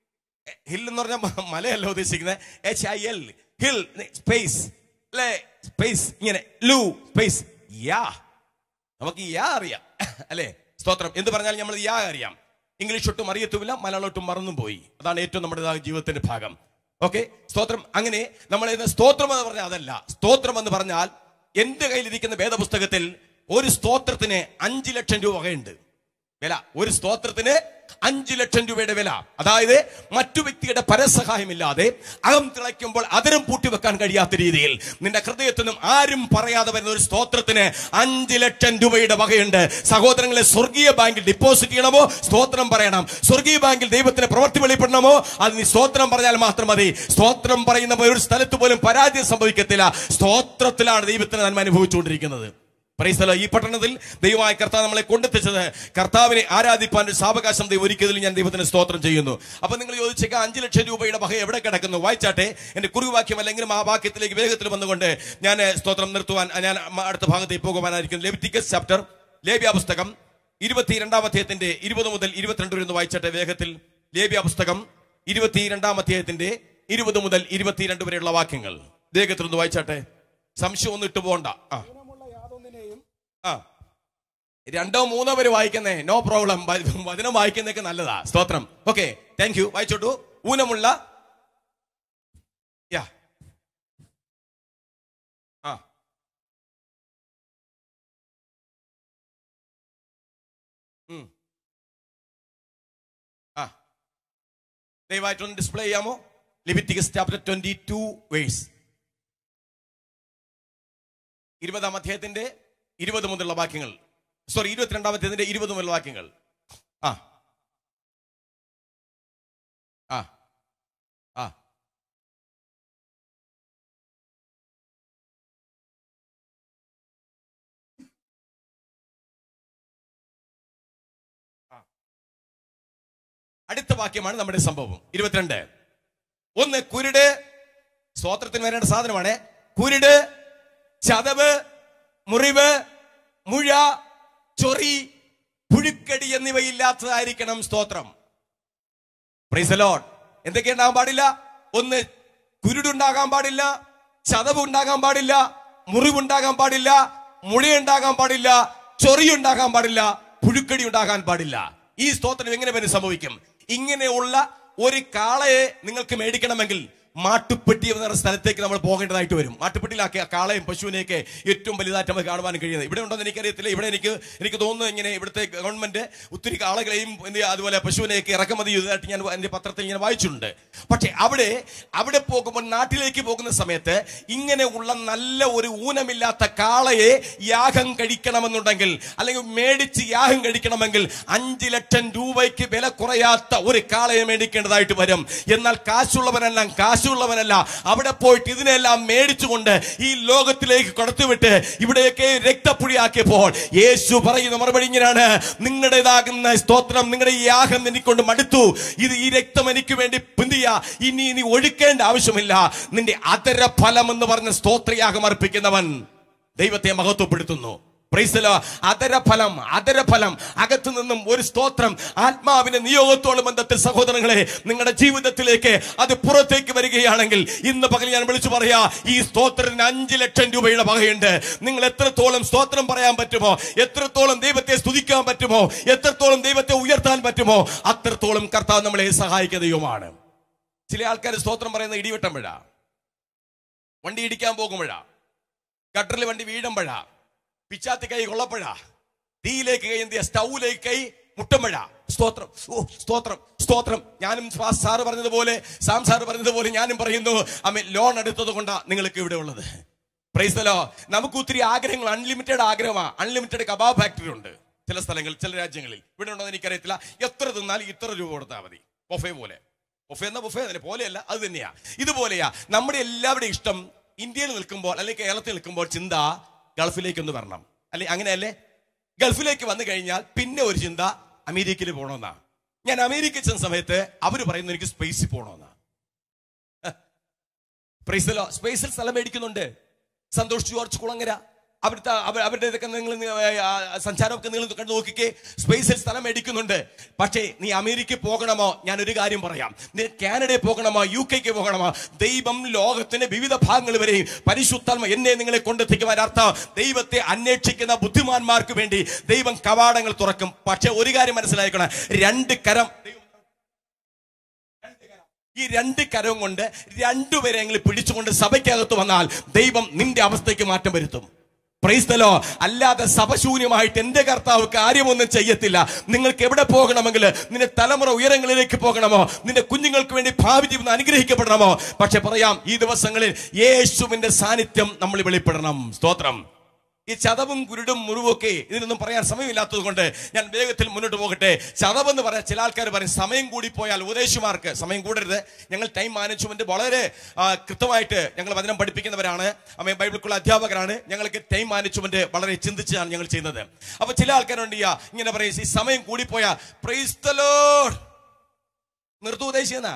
ഹിൽ എന്ന് പറഞ്ഞാൽ മലയല്ല ഉദ്ദേശിക്കുന്നത്. എച്ച് ഐ എൽ ഹിൽ സ്പേസ് ലേ സ്പേസ് ഇങ്ങനെ ലു സ്പേസ് യാ. നമുക്ക് യാ അറിയാം അല്ലെ? സ്തോത്രം എന്ത് പറഞ്ഞാൽ നമ്മൾ യാ അറിയാം. ഇംഗ്ലീഷ് ഒട്ടും അറിയത്തുമില്ല, മലയാളം ഒട്ടും മറന്നും പോയി. അതാണ് ഏറ്റവും നമ്മുടെ ജീവിതത്തിന്റെ ഭാഗം. ഓക്കെ, സ്തോത്രം. അങ്ങനെ നമ്മൾ സ്തോത്രം എന്ന് പറഞ്ഞാൽ അതല്ല. സ്തോത്രം എന്ന് പറഞ്ഞാൽ എന്റെ കയ്യിലിരിക്കുന്ന വേദപുസ്തകത്തിൽ ഒരു സ്തോത്രത്തിന് അഞ്ചു ലക്ഷം രൂപ വകയുണ്ട്. വില ഒരു സ്തോത്രത്തിന് അഞ്ചു ലക്ഷം രൂപയുടെ വില. അതായത് മറ്റു വ്യക്തിയുടെ പരസഹായമില്ലാതെ അകം തിളയ്ക്കുമ്പോൾ അതിരം പൂട്ടിവെക്കാൻ കഴിയാത്ത രീതിയിൽ നിന്റെ ഹൃദയത്തിൽ നിന്നും ആരും പറയാതെ വരുന്ന ഒരു സ്തോത്രത്തിന് അഞ്ചു ലക്ഷം രൂപയുടെ വകയുണ്ട്. സഹോദരങ്ങളെ, സ്വർഗീയ ബാങ്കിൽ ഡിപ്പോസിറ്റ് ചെയ്യണമോ സ്തോത്രം പറയണം. സ്വർഗീയ ബാങ്കിൽ ദൈവത്തിന് പ്രവൃത്തി വെളിപ്പെടണമോ അത് നീ സ്തോത്രം പറഞ്ഞാൽ മാത്രം മതി. സ്തോത്രം പറയുന്ന ഒരു സ്ഥലത്ത് പോലും പരാജയം സംഭവിക്കത്തില്ല. സ്തോത്രത്തിലാണ് ദൈവത്തിന് നന്മ അനുഭവിച്ചുകൊണ്ടിരിക്കുന്നത്. Price the Lord. ഈ പട്ടണത്തിൽ ദൈവമായ കർത്താവ് നമ്മളെ കൊണ്ടെത്തിച്ചത് കർത്താവിനെ ആരാധിപ്പാൻ ഒരു സാവകാശം ദൈവം ഒരുക്കിയതിൽ ഞാൻ ദൈവത്തിന് സ്തോത്രം ചെയ്യുന്നു. അപ്പൊ നിങ്ങൾ ചോദിച്ചേക്കാം, അഞ്ചു ലക്ഷം രൂപയുടെ വക എവിടെ കിടക്കുന്നു? വായിച്ചാട്ടെ. എന്റെ കുറിവാക്യം അല്ലെങ്കിലും ആ വാക്യത്തിലേക്ക് വേഗത്തിൽ വന്നുകൊണ്ട് ഞാൻ സ്തോത്രം നിർത്തുവാൻ ഞാൻ അടുത്ത ഭാഗത്തേക്ക് പോകുവാനായിരിക്കും. ലെവിറ്റിക്കസ് ചാപ്റ്റർ, ലേവ്യ പുസ്തകം ഇരുപത്തിരണ്ടാം അധ്യായത്തിന്റെ ഇരുപത് മുതൽ ഇരുപത്തിരണ്ട് വരെ ഒന്ന് വായിച്ചാട്ടെ വേഗത്തിൽ. ലേവ്യ പുസ്തകം ഇരുപത്തിരണ്ടാം അധ്യായത്തിന്റെ ഇരുപത് മുതൽ ഇരുപത്തിരണ്ട് വരെയുള്ള വാക്യങ്ങൾ വേഗത്തിൽ ഒന്ന് വായിച്ചാട്ടെ. സംശയം ഒന്നും ഇട്ടു പോകണ്ട. ആ ആ രണ്ടോ മൂന്നോ പേര് വായിക്കുന്നേ, നോ പ്രോബ്ലം. വചനം വായിക്കുന്നതൊക്കെ നല്ലതാ. സ്തോത്രം. Okay, thank you. വായിച്ചോട്ടു. ഊനമുള്ള യാ ആ ആ ദയവായിട്ടൊന്ന് ഡിസ്പ്ലേ ചെയ്യാമോ? Leviticus chapter twenty two verse ഇരുപതാം അധ്യായത്തിന്റെ ഇരുപത് മുതലുള്ള വാക്യങ്ങൾ. സോറി, ഇരുപത്തിരണ്ടാമത്തെ ഇരുപത് മുതലുള്ള വാക്യങ്ങൾ. ആ ആ ആ അടുത്ത വാക്യമാണ് നമ്മുടെ സംഭവം. ഇരുപത്തിരണ്ട്. ഒന്ന്, കുരുട്. സ്തോത്രത്തിന് വരേണ്ട സാധനമാണ്. കുരുട്, ചതവ്, മുറിവ്, മുഴ, ചൊറി, പുഴുക്കടി എന്നിവയില്ലാത്തതായിരിക്കണം സ്തോത്രം. Praise the Lord. എന്തൊക്കെ ഉണ്ടാകാൻ പാടില്ല? ഒന്ന്, കുരുടുണ്ടാകാൻ പാടില്ല, ചതവ് ഉണ്ടാകാൻ പാടില്ല, മുറിവുണ്ടാകാൻ പാടില്ല, മുഴയുണ്ടാകാൻ പാടില്ല, ചൊറിയുണ്ടാകാൻ പാടില്ല, പുഴുക്കടി ഉണ്ടാകാൻ പാടില്ല. ഈ സ്തോത്രം എങ്ങനെ വരും സംഭവിക്കും? ഇങ്ങനെയുള്ള ഒരു കാളയെ നിങ്ങൾക്ക് മേടിക്കണമെങ്കിൽ മാട്ടുപ്പെട്ടി എന്ന സ്ഥലത്തേക്ക് നമ്മൾ പോകേണ്ടതായിട്ട് വരും. മാട്ടുപ്പെട്ടിയിലാക്കി ആ കാളയും പശുവിനെയൊക്കെ ഏറ്റവും വലുതായിട്ട് നമുക്ക് കാണുവാൻ കഴിയുന്നത്. ഇവിടെ ഉണ്ടെന്ന് എനിക്കറിയത്തില്ല. ഇവിടെ എനിക്ക് എനിക്ക് തോന്നുന്നു ഇങ്ങനെ ഇവിടുത്തെ ഗവൺമെന്റ് ഒത്തിരി കാളകളെയും അതുപോലെ പശുവിനെയൊക്കെ ഇറക്കുമതി ചെയ്തതായിട്ട് ഞാൻ എൻ്റെ പത്രത്തിൽ ഇങ്ങനെ വായിച്ചിട്ടുണ്ട്. പക്ഷെ അവിടെ അവിടെ പോകുമ്പോൾ നാട്ടിലേക്ക് പോകുന്ന സമയത്ത് ഇങ്ങനെ ഉള്ള നല്ല ഒരു ഊനമില്ലാത്ത കാളയെ യാഗം കഴിക്കണമെന്നുണ്ടെങ്കിൽ അല്ലെങ്കിൽ മേടിച്ച് യാഗം കഴിക്കണമെങ്കിൽ അഞ്ചു ലക്ഷം രൂപയ്ക്ക് വില കുറയാത്ത ഒരു കാളയെ മേടിക്കേണ്ടതായിട്ട് വരും. എന്നാൽ കാശുള്ളവനെല്ലാം കാശ് ുള്ളവനല്ല അവിടെ പോയിട്ട് ഇതിനെല്ലാം മേടിച്ചുകൊണ്ട് ഈ ലോകത്തിലേക്ക് കടത്തിവിട്ട് ഇവിടെയൊക്കെ രക്തപ്പുഴിയാക്കിയപ്പോൾ യേശു പറയുന്ന മറുപടി ഇങ്ങനെയാണ്: നിങ്ങളുടേതാകുന്ന സ്തോത്രം, നിങ്ങളുടെ ഈ യാഗം എനിക്കൊണ്ട് മടുത്തു. ഇത് ഈ രക്തം എനിക്ക് വേണ്ടി പിന്തിയ ഇനി നീ ഒഴുക്കേണ്ട ആവശ്യമില്ല. നിന്റെ അധര ഫലം എന്ന് പറഞ്ഞ സ്തോത്രയാഗം അർപ്പിക്കുന്നവൻ ദൈവത്തെ മഹത്വപ്പെടുത്തുന്നു. Praise the Lord. അധരഫലം അധരഫലം അകത്തു നിന്നും ഒരു സ്തോത്രം ആത്മാവിന്റെ നിയോഗത്തോളം ബന്ധത്തിൽ സഹോദരങ്ങളെ നിങ്ങളുടെ ജീവിതത്തിലേക്ക് അത് പുറത്തേക്ക് വരികയാണെങ്കിൽ ഇന്ന് പകൽ ഞാൻ വിളിച്ചു പറയാ, ഈ സ്തോത്രത്തിന് അഞ്ചു ലക്ഷം രൂപയുടെ വകയുണ്ട്. നിങ്ങൾ എത്രത്തോളം സ്തോത്രം പറയാൻ പറ്റുമോ, എത്രത്തോളം ദൈവത്തെ സ്തുതിക്കാൻ പറ്റുമോ, എത്രത്തോളം ദൈവത്തെ ഉയർത്താൻ പറ്റുമോ, അത്രത്തോളം കർത്താവ് നമ്മളെ സഹായിക്കുന്ന ദൈവമാണ്. ചില ആൾക്കാർ സ്തോത്രം പറയുന്ന ഇടിവെട്ടം വിഴ. വണ്ടി ഇടിക്കാൻ പോകുമ്പോഴാ, ഗട്ടറിൽ വണ്ടി വീഴുമ്പോഴാ, പിച്ചാത്തി കൈ കൊള്ളപ്പോഴാ, തീയിലേക്ക് കൈ എന്തിയ, സ്റ്റൗവിലേക്ക് കൈ മുട്ടുമ്പോഴാ. സ്തോത്രം, ഓ സ്തോത്രം, സ്തോത്രം. ഞാനും സാറ് പറഞ്ഞതുപോലെ, സാം സാറ് പറഞ്ഞതുപോലെ ഞാനും പറയുന്നു, അമ്മ ലോൺ എടുത്തത് കൊണ്ടാ നിങ്ങൾക്ക് ഇവിടെ ഉള്ളത്. Praise the Lord. നമുക്ക് ഒത്തിരി ആഗ്രഹങ്ങൾ, അൺലിമിറ്റഡ് ആഗ്രഹമാണ്. അൺലിമിറ്റഡ് കബാബ് ഫാക്ടറി ഉണ്ട് ചില സ്ഥലങ്ങളിൽ, ചില രാജ്യങ്ങളിൽ. ഇവിടെ ഉണ്ടോ എന്ന് എനിക്കറിയത്തില്ല. എത്ര തിന്നാലും ഇത്ര രൂപ കൊടുത്താൽ മതി. ബൊഫേ പോലെ. ബൊഫേ എന്ന ബൊഫേ തന്നെ പോലെയല്ല, അത് തന്നെയാ. ഇതുപോലെയാ നമ്മുടെ എല്ലാവരുടെയും ഇഷ്ടം. ഇന്ത്യയിൽ നിൽക്കുമ്പോൾ അല്ലെങ്കിൽ കേരളത്തിൽ നിൽക്കുമ്പോൾ ചിന്ത ഗൾഫിലേക്കൊന്ന് വരണം, അല്ലെ? അങ്ങനെയല്ലേ? ഗൾഫിലേക്ക് വന്നു കഴിഞ്ഞാൽ പിന്നെ ഒരു ചിന്ത അമേരിക്കയിൽ പോകണമെന്നാ. ഞാൻ അമേരിക്കയിൽ ചെന്ന സമയത്ത് അവര് പറയുന്നു എനിക്ക് സ്പേസിൽ പോകണമെന്നാ. പ്രൈസലോ, സ്പേസിൽ സ്ഥലം മേടിക്കുന്നുണ്ട്. സന്തോഷ് ജോർജ് കുളങ്ങര അവിടുത്തെ അവരുടെ ഇതൊക്കെ നിങ്ങൾ സഞ്ചാരമൊക്കെ നിങ്ങൾ കണ്ടു നോക്കിക്കേ. സ്പേസിൽ സ്ഥലം മേടിക്കുന്നുണ്ട്. പക്ഷേ നീ അമേരിക്കയിൽ പോകണമോ? ഞാൻ ഒരു കാര്യം പറയാം. നീ കാനഡയിൽ പോകണമോ? യു കെക്ക് പോകണമോ? ദൈവം ലോകത്തിന്റെ വിവിധ ഭാഗങ്ങൾ വരെയും പരിശുദ്ധാത്മ എന്നെ നിങ്ങളെ കൊണ്ടെത്തിക്കുവാൻ അർത്ഥം ദൈവത്തെ അന്വേഷിക്കുന്ന ബുദ്ധിമാന്മാർക്ക് വേണ്ടി ദൈവം കവാടങ്ങൾ തുറക്കും. പക്ഷെ ഒരു കാര്യം മനസ്സിലാക്കണം, രണ്ട് കരം, ഈ രണ്ട് കരവും കൊണ്ട് രണ്ടുപേരെങ്കിലും പിടിച്ചുകൊണ്ട് സഭയ്ക്കകത്ത് വന്നാൽ ദൈവം നിന്റെ അവസ്ഥയ്ക്ക് മാറ്റം വരുത്തും. Praise the Lord. അല്ലാതെ സഭശൂന്യമായിട്ട് എന്റെ കർത്താവ് കാര്യമൊന്നും ചെയ്യത്തില്ല. നിങ്ങൾക്ക് എവിടെ പോകണമെങ്കിൽ, നിന്റെ തലമുറ ഉയരങ്ങളിലേക്ക് പോകണമോ, നിന്റെ കുഞ്ഞുങ്ങൾക്ക് വേണ്ടി ഭാവി ജീവിതം അനുഗ്രഹിക്കപ്പെടണമോ, പക്ഷെ പറയാം ഈ ദിവസങ്ങളിൽ യേശുവിന്റെ സാന്നിധ്യം നമ്മൾ വെളിപ്പെടണം. സ്തോത്രം. ഈ ചതവും കുരുടും മുറിവൊക്കെ ഇതിനൊന്നും പറയാൻ സമയമില്ലാത്തത് കൊണ്ട് ഞാൻ വേഗത്തിൽ മുന്നോട്ട് പോകട്ടെ. ചതവെന്ന് പറയാൻ ചില ആൾക്കാർ പറയും സമയം കൂടി പോയാൽ. ഉപദേശിമാർക്ക് സമയം കൂടരുത്. ഞങ്ങൾ ടൈം മാനേജ്മെന്റ് വളരെ കൃത്യമായിട്ട് ഞങ്ങൾ വചനം പഠിപ്പിക്കുന്നവരാണ്. അമ്മ ബൈബിളിലുള്ള അധ്യാപകരാണ്. ഞങ്ങൾക്ക് ടൈം മാനേജ്മെന്റ് വളരെ ചിന്തിച്ചാണ് ഞങ്ങൾ ചെയ്യുന്നത്. അപ്പൊ ചില ആൾക്കാരുണ്ട് ഇങ്ങനെ പറയും ഈ സമയം കൂടിപ്പോയാൽ പ്രൈസ് ദി ലോർഡ് നിർത്തു ഉദ്ദേശിക്കുന്ന.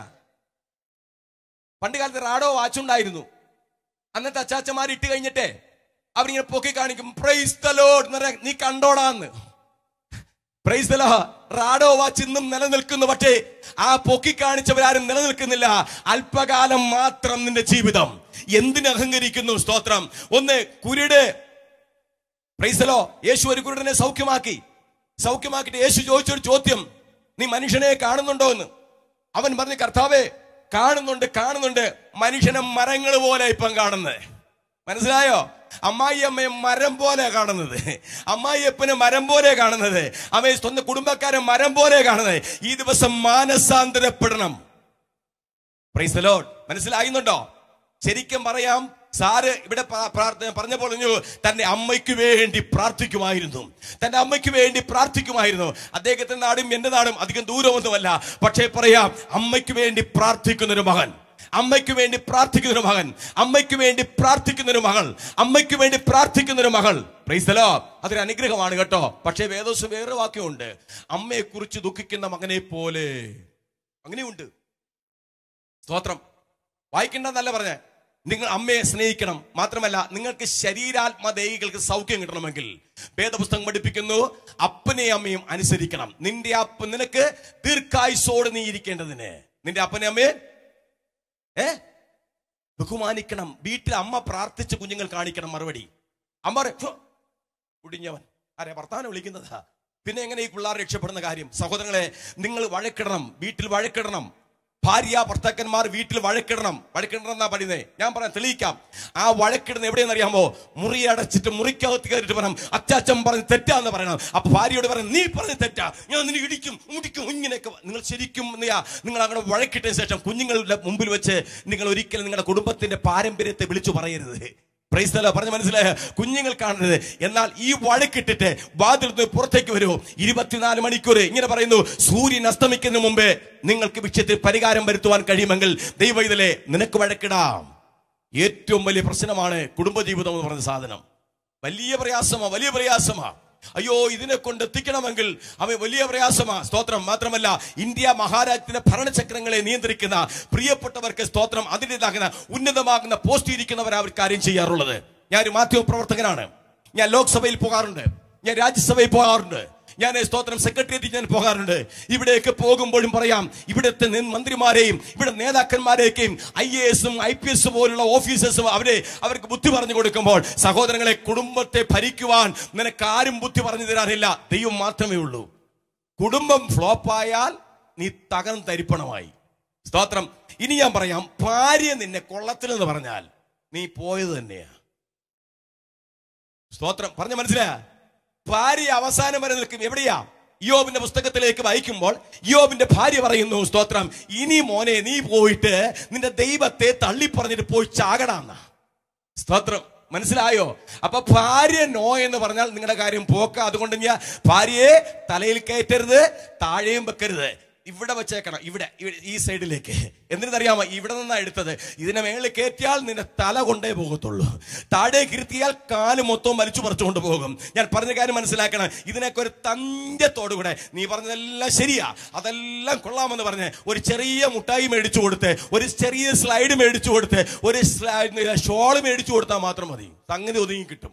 പണ്ട് കാലത്ത് റാഡോ വാച്ചുണ്ടായിരുന്നു. അന്നത്തെ അച്ചാച്ചമാർ ഇട്ട് കഴിഞ്ഞിട്ടേ അവരിങ്ങനെ പൊക്കി കാണിക്കും, പ്രൈസ് ദി ലോർഡ് എന്ന് പറയാൻ, നീ കണ്ടോടാന്ന്. Praise the Lord. Rado watch ഇന്നും നിലനിൽക്കുന്നു. പക്ഷേ ആ പൊക്കി കാണിച്ചവരാരും നിലനിൽക്കുന്നില്ല. അല്പകാലം മാത്രം നിന്റെ ജീവിതം. എന്തിന് അഹങ്കരിക്കുന്നു? സ്തോത്രം. ഒന്ന് കുരുട്. Praise the Lord. യേശു ഒരു കുരുടനെ സൗഖ്യമാക്കി. സൗഖ്യമാക്കിയിട്ട് യേശു ചോദിച്ചൊരു ചോദ്യം, നീ മനുഷ്യനെ കാണുന്നുണ്ടോ എന്ന്. അവൻ പറഞ്ഞു, കർത്താവേ കാണുന്നുണ്ട് കാണുന്നുണ്ട് മനുഷ്യനെ മരങ്ങൾ പോലെ ഇപ്പം കാണുന്നത്. മനസ്സിലായോ? അമ്മായി അമ്മയെ മരം പോലെ കാണുന്നത്, അമ്മായിയപ്പനെ മരം പോലെ കാണുന്നത്, അമ്മയെ സ്വന്തം കുടുംബക്കാരെ മരം പോലെ കാണുന്നത്. ഈ ദിവസം മാനസാന്തരപ്പെടണം. Price the Lord. മനസ്സിലാകുന്നുണ്ടോ? ശരിക്കും പറയാം, സാറ് ഇവിടെ പറഞ്ഞ പറഞ്ഞു തന്റെ അമ്മയ്ക്ക് വേണ്ടി പ്രാർത്ഥിക്കുമായിരുന്നു. തന്റെ അമ്മയ്ക്ക് വേണ്ടി പ്രാർത്ഥിക്കുമായിരുന്നു. അദ്ദേഹത്തിന്റെ നാടും എന്റെ നാടും അധികം ദൂരമൊന്നുമല്ല. പക്ഷേ പറയാം, അമ്മയ്ക്ക് വേണ്ടി പ്രാർത്ഥിക്കുന്നൊരു മകൻ, അമ്മയ്ക്ക് വേണ്ടി പ്രാർത്ഥിക്കുന്നൊരു മകൻ, അമ്മയ്ക്ക് വേണ്ടി പ്രാർത്ഥിക്കുന്നൊരു മകൾ, അമ്മയ്ക്ക് വേണ്ടി പ്രാർത്ഥിക്കുന്നൊരു മകൾ. Praise the Lord. അതൊരു അനുഗ്രഹമാണ് കേട്ടോ. പക്ഷേ വേദോസ് വേറെ വാക്യമുണ്ട്, അമ്മയെ കുറിച്ച് ദുഃഖിക്കുന്ന മകനെ പോലെ. അങ്ങനെയുണ്ട്. സ്തോത്രം. വായിക്കണ്ടെന്നല്ല പറഞ്ഞേ. നിങ്ങൾ അമ്മയെ സ്നേഹിക്കണം. മാത്രമല്ല നിങ്ങൾക്ക് ശരീരാത്മദേഹികൾക്ക് സൗഖ്യം കിട്ടണമെങ്കിൽ വേദപുസ്തകം പഠിപ്പിക്കുന്നു, അപ്പനെയും അമ്മയും അനുസരിക്കണം. നിന്റെ അപ്പൻ നിനക്ക് ദീർഘായുസ്സോടെ നീ ഇരിക്കേണ്ടതിന് നിന്റെ അപ്പനെ അമ്മയെ ഏ ബഹുമാനിക്കണം. വീട്ടിൽ അമ്മ പ്രാർത്ഥിച്ച് കുഞ്ഞുങ്ങൾ കാണിക്കണം മറുപടി. അമ്മ കുടിഞ്ഞവൻ ആരെ ഭർത്താവിനെ വിളിക്കുന്നതാ. പിന്നെ എങ്ങനെ ഈ പിള്ളേർ രക്ഷപ്പെടുന്ന കാര്യം? സഹോദരങ്ങളെ, നിങ്ങൾ വഴക്കിടണം. വീട്ടിൽ വഴക്കിടണം. ഭാര്യ ഭർത്താക്കന്മാർ വീട്ടിൽ വഴക്കിടണം. വഴക്കിടണം എന്നാ പറയുന്നത്. ഞാൻ പറയാം, തെളിയിക്കാം. ആ വഴക്കിടുന്ന എവിടെയെന്ന് അറിയാമോ? മുറി അടച്ചിട്ട് മുറിക്കകത്ത് കയറിയിട്ട് പറയണം, അച്ചാച്ചൻ പറഞ്ഞ് തെറ്റാന്ന് പറയണം. അപ്പൊ ഭാര്യയോട് പറയണം, നീ പറഞ്ഞ് തെറ്റാ, ഞാൻ നിന്നെ ഇടിക്കും മുടിക്കും. ഇങ്ങനെയൊക്കെ നിങ്ങൾ ശരിക്കും നിങ്ങൾ അങ്ങനെ വഴക്കിട്ടതിന് ശേഷം കുഞ്ഞുങ്ങളുടെ മുമ്പിൽ വെച്ച് നിങ്ങൾ ഒരിക്കലും നിങ്ങളുടെ കുടുംബത്തിന്റെ പാരമ്പര്യത്തെ വിളിച്ചു പറയരുത്. Praise the Lord. പറഞ്ഞ് മനസ്സിലായ? കുഞ്ഞുങ്ങൾ കാണരുത്. എന്നാൽ ഈ വഴക്കിട്ടിട്ട് വാതിൽ നിന്ന് പുറത്തേക്ക് വരൂ. ഇരുപത്തിനാല് മണിക്കൂർ ഇങ്ങനെ പറയുന്നു, സൂര്യൻ അസ്തമിക്കുന്നതിന് മുമ്പേ നിങ്ങൾക്ക് വിഷയത്തിൽ പരിഹാരം വരുത്തുവാൻ കഴിയുമെങ്കിൽ ദൈവം ഇതിലെ നിനക്ക് വഴക്കിടാം. ഏറ്റവും വലിയ പ്രശ്നമാണ് കുടുംബജീവിതം എന്ന് പറയുന്ന സാധനം. വലിയ പ്രയാസമാ, വലിയ പ്രയാസമാ. അയ്യോ, ഇതിനെ കൊണ്ട് എത്തിക്കണമെങ്കിൽ അവ വലിയ പ്രയാസമാ. സ്തോത്രം. മാത്രമല്ല, ഇന്ത്യ മഹാരാജ്യത്തിന്റെ ഭരണചക്രങ്ങളെ നിയന്ത്രിക്കുന്ന പ്രിയപ്പെട്ടവർക്ക് സ്തോത്രം അതിൻ്റെതാകുന്ന ഉന്നതമാകുന്ന പോസ്റ്റ് ഇരിക്കുന്നവർ അവർ കാര്യം ചെയ്യാറുള്ളത്. ഞാൻ ഒരു മാധ്യമ പ്രവർത്തകനാണ്. ഞാൻ ലോക്സഭയിൽ പോകാറുണ്ട്, ഞാൻ രാജ്യസഭയിൽ പോകാറുണ്ട്, ഞാൻ സ്തോത്രം സെക്രട്ടേറിയറ്റിൽ ഞാൻ പോകാറുണ്ട്. ഇവിടെയൊക്കെ പോകുമ്പോഴും പറയാം, ഇവിടുത്തെ മന്ത്രിമാരെയും ഇവിടെ നേതാക്കന്മാരെയൊക്കെയും ഐ എ എസും ഐ പി എസ് പോലുള്ള ഓഫീസേഴ്സും അവരെ അവർക്ക് ബുദ്ധി പറഞ്ഞു കൊടുക്കുമ്പോൾ, സഹോദരങ്ങളെ, കുടുംബത്തെ ഭരിക്കുവാൻ നിനക്ക് ആരും ബുദ്ധി പറഞ്ഞു തരാനില്ല, ദൈവം മാത്രമേ ഉള്ളൂ. കുടുംബം ഫ്ലോപ്പായാൽ നീ തകർന്ന് തരിപ്പണമായി. സ്തോത്രം. ഇനി ഞാൻ പറയാം, ഭാര്യ നിന്നെ കൊള്ളത്തിലെന്ന് പറഞ്ഞാൽ നീ പോയത് തന്നെയാ. സ്തോത്രം. പറഞ്ഞ മനസ്സിലാ? ഭാര്യ അവസാനം വരെ നിൽക്കും. എവിടെയാ? യോബിന്റെ പുസ്തകത്തിലേക്ക് വായിക്കുമ്പോൾ യോബിന്റെ ഭാര്യ പറയുന്നു, സ്തോത്രം, ഇനി മോനെ നീ പോയിട്ട് നിന്റെ ദൈവത്തെ തള്ളി പറഞ്ഞിട്ട് പോയി ചാകടാന്ന. സ്തോത്രം. മനസ്സിലായോ? അപ്പൊ ഭാര്യ നോ എന്ന് പറഞ്ഞാൽ നിങ്ങളുടെ കാര്യം പോക്ക. അതുകൊണ്ട് ഞാൻ ഭാര്യയെ തലയിൽ കയറ്റരുത്, താഴെയും വെക്കരുത്, ഇവിടെ വെച്ചേക്കണം, ഇവിടെ ഈ സൈഡിലേക്ക്. എന്തിനറിയാമോ? ഇവിടെ നിന്നാണ് എടുത്തത്. ഇതിനെ മേളിൽ കയറ്റിയാൽ നിന്റെ തല കൊണ്ടേ പോകത്തുള്ളൂ, താഴെ കിരുത്തിയാൽ കാല് മൊത്തവും വലിച്ചു പറിച്ചുകൊണ്ട് പോകും. ഞാൻ പറഞ്ഞ കാര്യം മനസ്സിലാക്കണം. ഇതിനൊക്കെ ഒരു തഞ്ചത്തോടുകൂടെ നീ പറഞ്ഞതെല്ലാം ശരിയാ, അതെല്ലാം കൊള്ളാമെന്ന് പറഞ്ഞ് ഒരു ചെറിയ മുട്ടായി മേടിച്ചു കൊടുത്ത്, ഒരു ചെറിയ സ്ലൈഡ് മേടിച്ചു കൊടുത്ത്, ഒരു ഷോള് മേടിച്ചു കൊടുത്താൽ മാത്രം മതി, സംഗതി ഒതുങ്ങി കിട്ടും.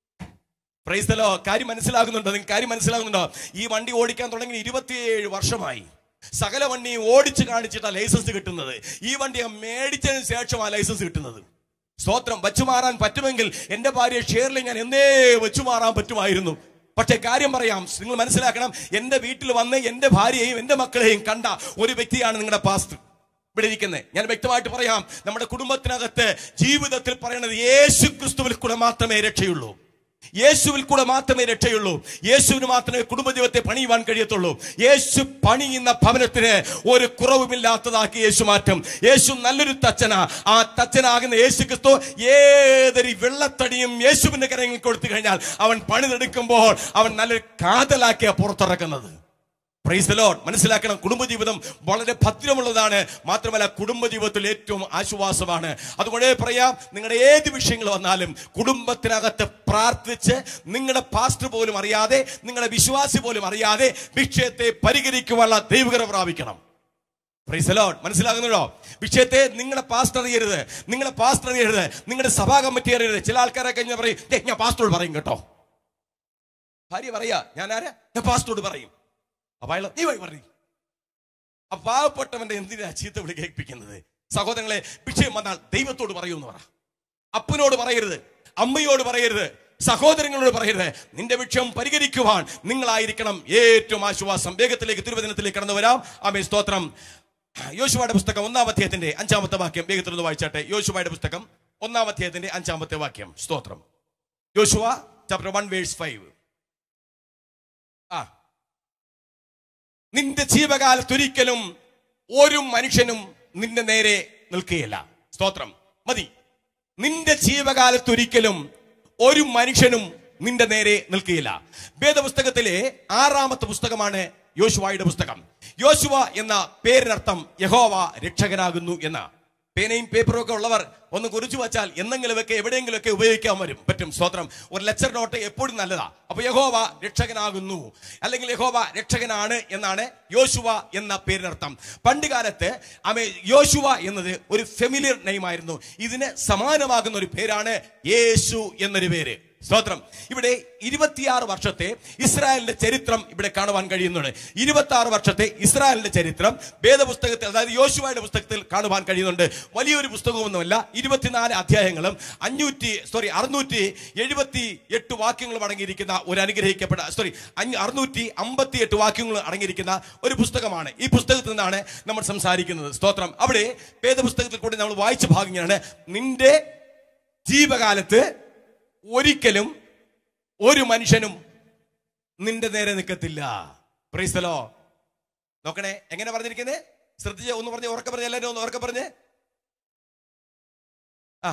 Praise the Lord. കാര്യം മനസ്സിലാകുന്നുണ്ടോ? നിങ്ങൾക്ക് കാര്യം മനസ്സിലാകുന്നുണ്ടോ? ഈ വണ്ടി ഓടിക്കാൻ തുടങ്ങി ഇരുപത്തിയേഴ് വർഷമായി. സകല വണ്ടി ഓടിച്ച് കാണിച്ചിട്ടാണ് ലൈസൻസ് കിട്ടുന്നത്. ഈ വണ്ടി മേടിച്ചതിന് ശേഷമാണ് ലൈസൻസ് കിട്ടുന്നത്. സ്തോത്രം. വെച്ചു മാറാൻ പറ്റുമെങ്കിൽ എന്റെ ഭാര്യ ഷേർലി ഞാൻ എന്നേ വെച്ചു മാറാൻ പറ്റുമായിരുന്നു. പക്ഷെ കാര്യം പറയാം, നിങ്ങൾ മനസ്സിലാക്കണം, എന്റെ വീട്ടിൽ വന്ന് എന്റെ ഭാര്യയെയും എന്റെ മക്കളെയും കണ്ട ഒരു വ്യക്തിയാണ് നിങ്ങളുടെ പാസ്റ്റർ ഇവിടെ ഇരിക്കുന്നത്. ഞാൻ വ്യക്തമായിട്ട് പറയാം, നമ്മുടെ കുടുംബത്തിനകത്ത് ജീവിതത്തിൽ പറയുന്നത് യേശു ക്രിസ്തുവിൽ കൂടെ മാത്രമേ രക്ഷയുള്ളൂ. യേശുവിൽ കൂടെ മാത്രമേ രക്ഷയുള്ളൂ. യേശുവിന് മാത്രമേ കുടുംബജീവിതത്തെ പണിയുവാൻ കഴിയത്തുള്ളൂ. യേശു പണിയുന്ന ഭവനത്തിന് ഒരു കുറവുമില്ലാത്തതാക്കി യേശു മാറ്റും. യേശു നല്ലൊരു തച്ചന. ആ തച്ചനാകുന്ന യേശു ക്രിസ്തു ഏതൊരു വെള്ളത്തടിയും യേശുവിന്റെ കരങ്ങളിൽ കൊടുത്തു കഴിഞ്ഞാൽ അവൻ പണിതെടുക്കുമ്പോൾ അവൻ നല്ലൊരു കാതലാക്കിയ പുറത്തിറക്കുന്നത്. Praise the Lord. മനസ്സിലാക്കണം, കുടുംബജീവിതം വളരെ ഭദ്രമുള്ളതാണ്. മാത്രമല്ല കുടുംബജീവിതത്തിൽ ഏറ്റവും ആശ്വാസമാണ്. അതുകൊണ്ടേ പറയാം, നിങ്ങളുടെ ഏത് വിഷയങ്ങൾ വന്നാലും കുടുംബത്തിനകത്ത് പ്രാർത്ഥിച്ച് നിങ്ങളുടെ പാസ്റ്റർ പോലും അറിയാതെ, നിങ്ങളുടെ വിശ്വാസി പോലും അറിയാതെ വിഷയത്തെ പരിഹരിക്കുവാനുള്ള ദൈവകൃപ പ്രാപിക്കണം. Praise the Lord. മനസ്സിലാകുന്നുണ്ടോ? വിഷയത്തെ നിങ്ങളുടെ പാസ്റ്റർ അറിയരുത്, നിങ്ങളുടെ പാസ്റ്റർ അറിയരുത്, നിങ്ങളുടെ സഭാ കമ്മിറ്റി അറിയരുത്. ചില ആൾക്കാരെ കഴിഞ്ഞാൽ പറയും, ഞാൻ പാസ്റ്ററോട് പറയും കേട്ടോ. ഭാര്യ പറയാ, ഞാൻ ആരാ? ഞാൻ പാസ്റ്ററോട് പറയും. അപ്പൊ അയാൾ നീ വഴി പറയും. ആ പാവപ്പെട്ടവന്റെ എന്തിനാ ചീത്ത വിളി കേൾപ്പിക്കുന്നത്? സഹോദരങ്ങളെ, വിഷയം വന്നാൽ ദൈവത്തോട് പറയൂ എന്ന് പറ. അപ്പനോട് പറയരുത്, അമ്മയോട് പറയരുത്, സഹോദരങ്ങളോട് പറയരുത്. നിന്റെ വിഷയം പരിഹരിക്കുവാൻ നിങ്ങളായിരിക്കണം ഏറ്റവും ആശ്വാസം. വേഗത്തിലേക്ക് തിരുവചനത്തിലേക്ക് കടന്നു വരാം. ആമേൻ. സ്തോത്രം. യോശുവയുടെ പുസ്തകം ഒന്നാം അധ്യായത്തിന്റെ അഞ്ചാമത്തെ വാക്യം വേഗത്തിൽ ഒന്ന് വായിച്ചാട്ടെ. യോശുവയുടെ പുസ്തകം ഒന്നാം അധ്യായത്തിന്റെ അഞ്ചാമത്തെ വാക്യം. സ്തോത്രം. യോശുവ ചാപ്റ്റർ വൺ വേഴ്സ് ഫൈവ്. ആ നിന്റെ ജീവകാലത്തൊരിക്കലും ഒരു മനുഷ്യനും നിന്റെ നേരെ നിൽക്കുകയില്ല. സ്തോത്രം. മതി. നിന്റെ ജീവകാലത്തൊരിക്കലും ഒരു മനുഷ്യനും നിന്റെ നേരെ നിൽക്കുകയില്ല. വേദപുസ്തകത്തിലെ ആറാമത്തെ പുസ്തകമാണ് യോശുവയുടെ പുസ്തകം. യോശുവ എന്ന പേരിനർത്ഥം യഹോവ രക്ഷകനാകുന്നു എന്ന. പേനയും പേപ്പറും ഒക്കെ ഉള്ളവർ ഒന്ന് കുറിച്ചു വച്ചാൽ എന്തെങ്കിലുമൊക്കെ എവിടെയെങ്കിലുമൊക്കെ ഉപയോഗിക്കാൻ വരും പറ്റും. സ്തോത്രം. ഒരു ലെക്ചർ നോട്ട് എപ്പോഴും നല്ലതാ. അപ്പൊ യഹോവ രക്ഷകനാകുന്നു അല്ലെങ്കിൽ യഹോവ രക്ഷകനാണ് എന്നാണ് യോശുവ എന്ന പേരിനർത്ഥം. പണ്ട് കാലത്ത് ആമേ യോശുവ എന്നത് ഒരു ഫെമിലിയർ നെയിം ആയിരുന്നു. ഇതിന് സമാനമാകുന്ന ഒരു പേരാണ് യേശു എന്നൊരു പേര്. സ്തോത്രം. ഇവിടെ ഇരുപത്തിയാറ് വർഷത്തെ ഇസ്രായേലിന്റെ ചരിത്രം ഇവിടെ കാണുവാൻ കഴിയുന്നുണ്ട്. ഇരുപത്തി ആറ് വർഷത്തെ ഇസ്രായേലിന്റെ ചരിത്രം വേദപുസ്തകത്തിൽ, അതായത് യോശുവയുടെ പുസ്തകത്തിൽ കാണുവാൻ കഴിയുന്നുണ്ട്. വലിയൊരു പുസ്തകമൊന്നുമല്ല. ഇരുപത്തിനാല് അധ്യായങ്ങളും അഞ്ഞൂറ്റി സോറി അറുന്നൂറ്റി എഴുപത്തി എട്ട് വാക്യങ്ങളും അടങ്ങിയിരിക്കുന്ന ഒരു അനുഗ്രഹിക്കപ്പെട്ട സോറി അറുന്നൂറ്റി അമ്പത്തി എട്ട് വാക്യങ്ങൾ അടങ്ങിയിരിക്കുന്ന ഒരു പുസ്തകമാണ്. ഈ പുസ്തകത്തിൽ നിന്നാണ് നമ്മൾ സംസാരിക്കുന്നത്. സ്തോത്രം. അവിടെ വേദപുസ്തകത്തിൽ കൂടി നമ്മൾ വായിച്ച ഭാഗങ്ങളാണ്. നിന്റെ ജീവകാലത്ത് ഒരിക്കലും ഒരു മനുഷ്യനും നിന്റെ നേരെ നിൽക്കത്തില്ല. Praise the Lord. നോക്കണേ, എങ്ങനെ പറഞ്ഞിരിക്കുന്നത്? ശ്രദ്ധിച്ച് ഒന്ന് പറഞ്ഞ് ഉറക്കെ പറഞ്ഞ് എല്ലാവരും ഒന്ന് ഉറക്കെ പറഞ്ഞ്. ആ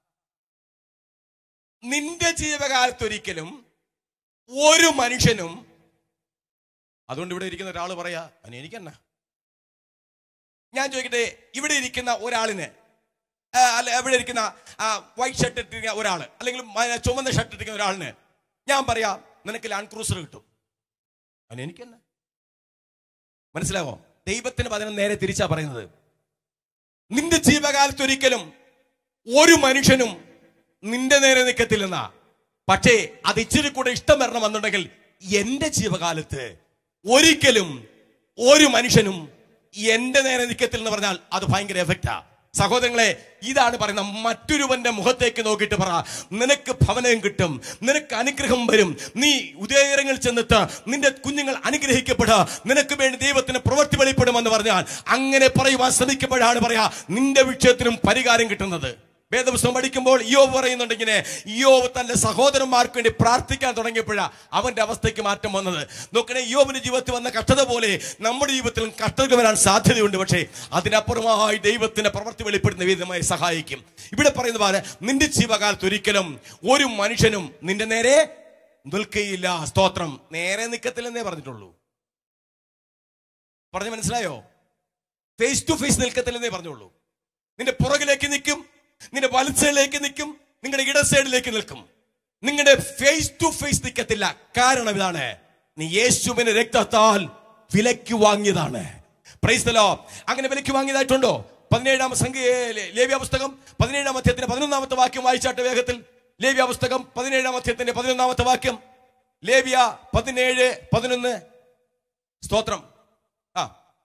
നിന്റെ ജീവകാലത്തൊരിക്കലും ഒരു മനുഷ്യനും. അതുകൊണ്ട് ഇവിടെ ഇരിക്കുന്ന ഒരാൾ പറയാ, എനിക്കെന്നാ? ഞാൻ ചോദിക്കട്ടെ, ഇവിടെ ഇരിക്കുന്ന ഒരാളിന് അല്ല എവിടെ ഇരിക്കുന്ന വൈറ്റ് ഷർട്ട് ഇട്ടിരിക്കുന്ന ഒരാൾ അല്ലെങ്കിൽ ചുവന്ന ഷർട്ട് ഇട്ടിരിക്കുന്ന ഒരാളിന് ഞാൻ പറയാം, നിനക്ക് ലാൻഡ് ക്രൂസർ കിട്ടും. അതിന് എനിക്കെന്നാ? മനസ്സിലാവോ? ദൈവത്തിന് പതിനും നേരെ തിരിച്ചാ പറയുന്നത്. നിന്റെ ജീവകാലത്തൊരിക്കലും ഒരു മനുഷ്യനും നിന്റെ നേരെ നിൽക്കത്തില്ലെന്നാ. പക്ഷേ അത് ഇച്ചിരി കൂടെ ഇഷ്ടം വരണം എന്നുണ്ടെങ്കിൽ എന്റെ ജീവകാലത്ത് ഒരിക്കലും ഒരു മനുഷ്യനും എന്റെ നേരെ നിൽക്കത്തില്ലെന്ന് പറഞ്ഞാൽ അത് ഭയങ്കര എഫക്റ്റാ. സഹോദരങ്ങളെ, ഇതാണ് പറയുന്നത്. മറ്റൊരുവന്റെ മുഖത്തേക്ക് നോക്കിയിട്ട് പറ, നിനക്ക് ഭവനം കിട്ടും, നിനക്ക് അനുഗ്രഹം വരും, നീ ഉദയങ്ങളിൽ ചെന്നിട്ട് നിന്റെ കുഞ്ഞുങ്ങൾ അനുഗ്രഹിക്കപ്പെടുക, നിനക്ക് വേണ്ടി ദൈവത്തിന് പ്രവൃത്തി വെളിപ്പെടുമെന്ന് പറഞ്ഞാൽ അങ്ങനെ പറയുവാൻ ശ്രമിക്കുമ്പോഴാണ് പറയാ നിന്റെ വിഷയത്തിനും പരിഹാരം കിട്ടുന്നത്. വേദപുസ്തകം പഠിക്കുമ്പോൾ ഇയ്യോബ് പറയുന്നുണ്ട് ഇങ്ങനെ, ഇയ്യോബ് തന്റെ സഹോദരന്മാർക്ക് വേണ്ടി പ്രാർത്ഥിക്കാൻ തുടങ്ങിയപ്പോഴാണ് അവന്റെ അവസ്ഥയ്ക്ക് മാറ്റം വന്നത്. നോക്കണേ, ഇയ്യോബിന്റെ ജീവിതത്തിൽ വന്ന കഷ്ടത പോലെ നമ്മുടെ ജീവിതത്തിലും കഷ്ടത വരാൻ സാധ്യതയുണ്ട്. പക്ഷേ അതിനപ്പുറമായി ദൈവത്തിന്റെ പ്രവൃത്തി വെളിപ്പെടുന്ന വിധമായി സഹായിക്കും. ഇവിടെ പറയുന്ന പോലെ നിന്റെ ജീവകാലത്ത് ഒരിക്കലും ഒരു മനുഷ്യനും നിന്റെ നേരെ നിൽക്കുകയില്ല. സ്തോത്രം. നേരെ നിൽക്കത്തില്ലെന്നേ പറഞ്ഞിട്ടുള്ളൂ. പറഞ്ഞു മനസ്സിലായോ? ഫേസ് ടു ഫേസ് നിൽക്കത്തില്ലെന്നേ പറഞ്ഞുള്ളൂ. നിന്റെ പുറകിലേക്ക് നിൽക്കും, നിന്റെ വലസൈഡിലേക്ക് നിൽക്കും, നിങ്ങളുടെ ഇട സൈഡിലേക്ക് നിൽക്കും. നിങ്ങളുടെ ഫേസ് ടു ഫേസ് നിൽക്കത്തില്ല. കാരണം ഇതാണ്, നീ യേശുവിന്റെ രക്തത്താൽ വിലയ്ക്ക് വാങ്ങിയതാണ്. Praise the Lord. അങ്ങനെ വിലയ്ക്ക് വാങ്ങിയതായിട്ടുണ്ടോ? പതിനേഴാം സംഖ്യ ലേവ്യ പുസ്തകം പതിനേഴാം അധ്യായത്തിന്റെ പതിനൊന്നാമത്തെ വാക്യം വായിച്ചാട്ട് വേഗത്തിൽ. ലേവ്യ പുസ്തകം പതിനേഴാം അധ്യായത്തിന്റെ പതിനൊന്നാമത്തെ വാക്യം. ലേവ്യ പതിനേഴ് പതിനൊന്ന്. സ്തോത്രം. ആ,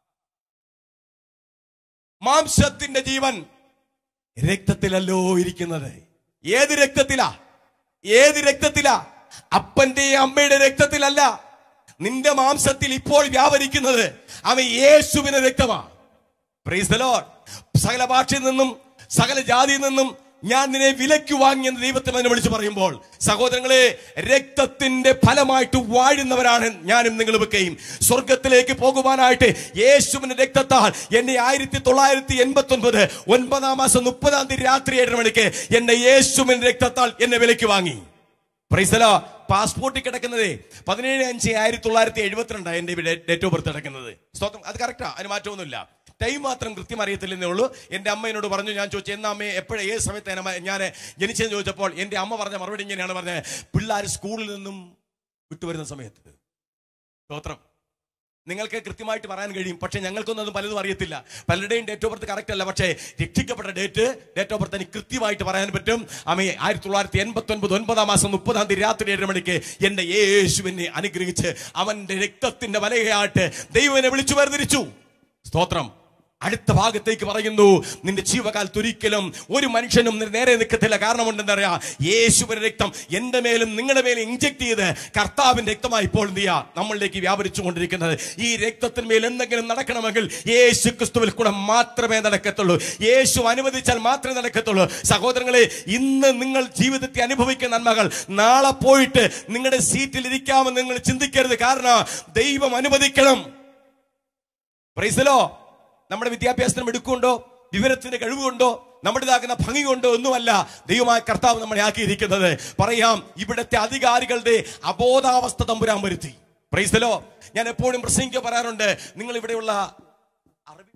മാംസത്തിന്റെ ജീവൻ രക്തത്തിലല്ലോ ഇരിക്കുന്നത്. ഏത് രക്തത്തിലാ? ഏത് രക്തത്തിലാ? അപ്പന്റെയും അമ്മയുടെ രക്തത്തിലല്ല. നിന്റെ മാംസത്തിൽ ഇപ്പോൾ വ്യാപരിക്കുന്നത് അവൻ യേശുവിന്റെ രക്തമാണ്. Praise the Lord. സകല ഭാഷയിൽ നിന്നും സകല ജാതിയിൽ നിന്നും ഞാൻ നിന്നെ വിലയ്ക്ക് വാങ്ങിയെന്ന് ദൈവത്തെ തന്നെ വിളിച്ചു പറയുമ്പോൾ, സഹോദരങ്ങളെ, രക്തത്തിന്റെ ഫലമായിട്ട് വാഴുന്നവരാണ് ഞാനും നിങ്ങളുമൊക്കെയും. സ്വർഗത്തിലേക്ക് പോകുവാനായിട്ട് യേശുവിന്റെ രക്തത്താൽ എന്നെ ആയിരത്തി തൊള്ളായിരത്തി എൺപത്തി ഒൻപത് ഒൻപതാം മാസം മുപ്പതാം തീയതി രാത്രി ഏഴര മണിക്ക് എന്നെ യേശുവിന്റെ രക്തത്താൽ എന്നെ വിലയ്ക്ക് വാങ്ങി. Price the Lord. പാസ്പോർട്ടിൽ കിടക്കുന്നത് പതിനേഴ് അഞ്ച് ആയിരത്തി തൊള്ളായിരത്തി എഴുപത്തിരണ്ടാണ് എന്റെ ഡേറ്റ് ഓഫ് ബർത്ത് കിടക്കുന്നത്. സ്തോത്രം. അത് കറക്റ്റാ, അതിന് മാറ്റമൊന്നുമില്ല. ടൈം മാത്രം കൃത്യം അറിയത്തില്ലെന്നേ ഉള്ളൂ. എൻ്റെ അമ്മ എന്നോട് പറഞ്ഞു, ഞാൻ ചോദിച്ചു എന്നാ അമ്മയെ എപ്പോഴും ഏത് സമയത്ത് ഞാൻ ജനിച്ചെന്ന് ചോദിച്ചപ്പോൾ എൻ്റെ അമ്മ പറഞ്ഞ മറുപടി ഇങ്ങനെയാണ് പറഞ്ഞത്, പിള്ളേർ സ്കൂളിൽ നിന്നും വിട്ടുവരുന്ന സമയത്ത്. സ്തോത്രം. നിങ്ങൾക്ക് കൃത്യമായിട്ട് പറയാൻ കഴിയും, പക്ഷെ ഞങ്ങൾക്കൊന്നും അത് പലതും അറിയത്തില്ല. പലരുടെയും ഡേറ്റ് ഓഫ് ബർത്ത് കറക്റ്റ് അല്ല. പക്ഷേ രക്ഷിക്കപ്പെട്ട ഡേറ്റ് ഡേറ്റ് ഓഫ് ബർത്ത് എനിക്ക് കൃത്യമായിട്ട് പറയാൻ പറ്റും. അമ്മ ആയിരത്തി തൊള്ളായിരത്തി എൺപത്തി ഒൻപത് ഒൻപതാം മാസം മുപ്പതാം തീയതി രാത്രി ഏഴര മണിക്ക് എന്റെ യേശുവിനെ അനുഗ്രഹിച്ച് അവന്റെ രക്തത്തിന്റെ വലയായിട്ട് ദൈവം എന്നെ വിളിച്ചു വേർതിരിച്ചു. സ്തോത്രം. അടുത്ത ഭാഗത്തേക്ക് പറയുന്നു, നിന്റെ ജീവകാലത്ത് ഒരിക്കലും ഒരു മനുഷ്യനും നേരെ നിൽക്കത്തില്ല. കാരണം ഉണ്ടെന്നറിയാം, യേശുവിന്റെ രക്തം എന്റെ മേലും നിങ്ങളുടെ മേലും ഇഞ്ചക്ട് ചെയ്ത് കർത്താവിന്റെ രക്തമായി ഇപ്പോൾ എന്ത് ചെയ്യാ നമ്മളിലേക്ക് വ്യാപരിച്ചു കൊണ്ടിരിക്കുന്നത്. ഈ രക്തത്തിന്മേൽ എന്തെങ്കിലും നടക്കണമെങ്കിൽ യേശു ക്രിസ്തുവിൽ കൂടെ മാത്രമേ നടക്കത്തുള്ളൂ. യേശു അനുവദിച്ചാൽ മാത്രമേ നടക്കത്തുള്ളൂ. സഹോദരങ്ങളെ, ഇന്ന് നിങ്ങൾ ജീവിതത്തിൽ അനുഭവിക്കുന്ന നന്മകൾ നാളെ പോയിട്ട് നിങ്ങളുടെ സീറ്റിൽ ഇരിക്കാമെന്ന് നിങ്ങൾ ചിന്തിക്കരുത്. കാരണം ദൈവം അനുവദിക്കണം. Praise the Lord. നമ്മുടെ വിദ്യാഭ്യാസത്തിന് മിടുക്കുണ്ടോ, വിവരത്തിന്റെ കഴിവുകൊണ്ടോ, നമ്മുടേതാകുന്ന ഭംഗി കൊണ്ടോ ഒന്നുമല്ല ദൈവമായ കർത്താവ് നമ്മളെ ആക്കിയിരിക്കുന്നത്. പറയാം, ഇവിടുത്തെ അധികാരികളുടെ അബോധാവസ്ഥ തമ്പുരാൻ വരുത്തി. Praise the Lord. ഞാൻ എപ്പോഴും പ്രസംഗിക്കുക പറയാറുണ്ട്, നിങ്ങൾ ഇവിടെയുള്ള അറബി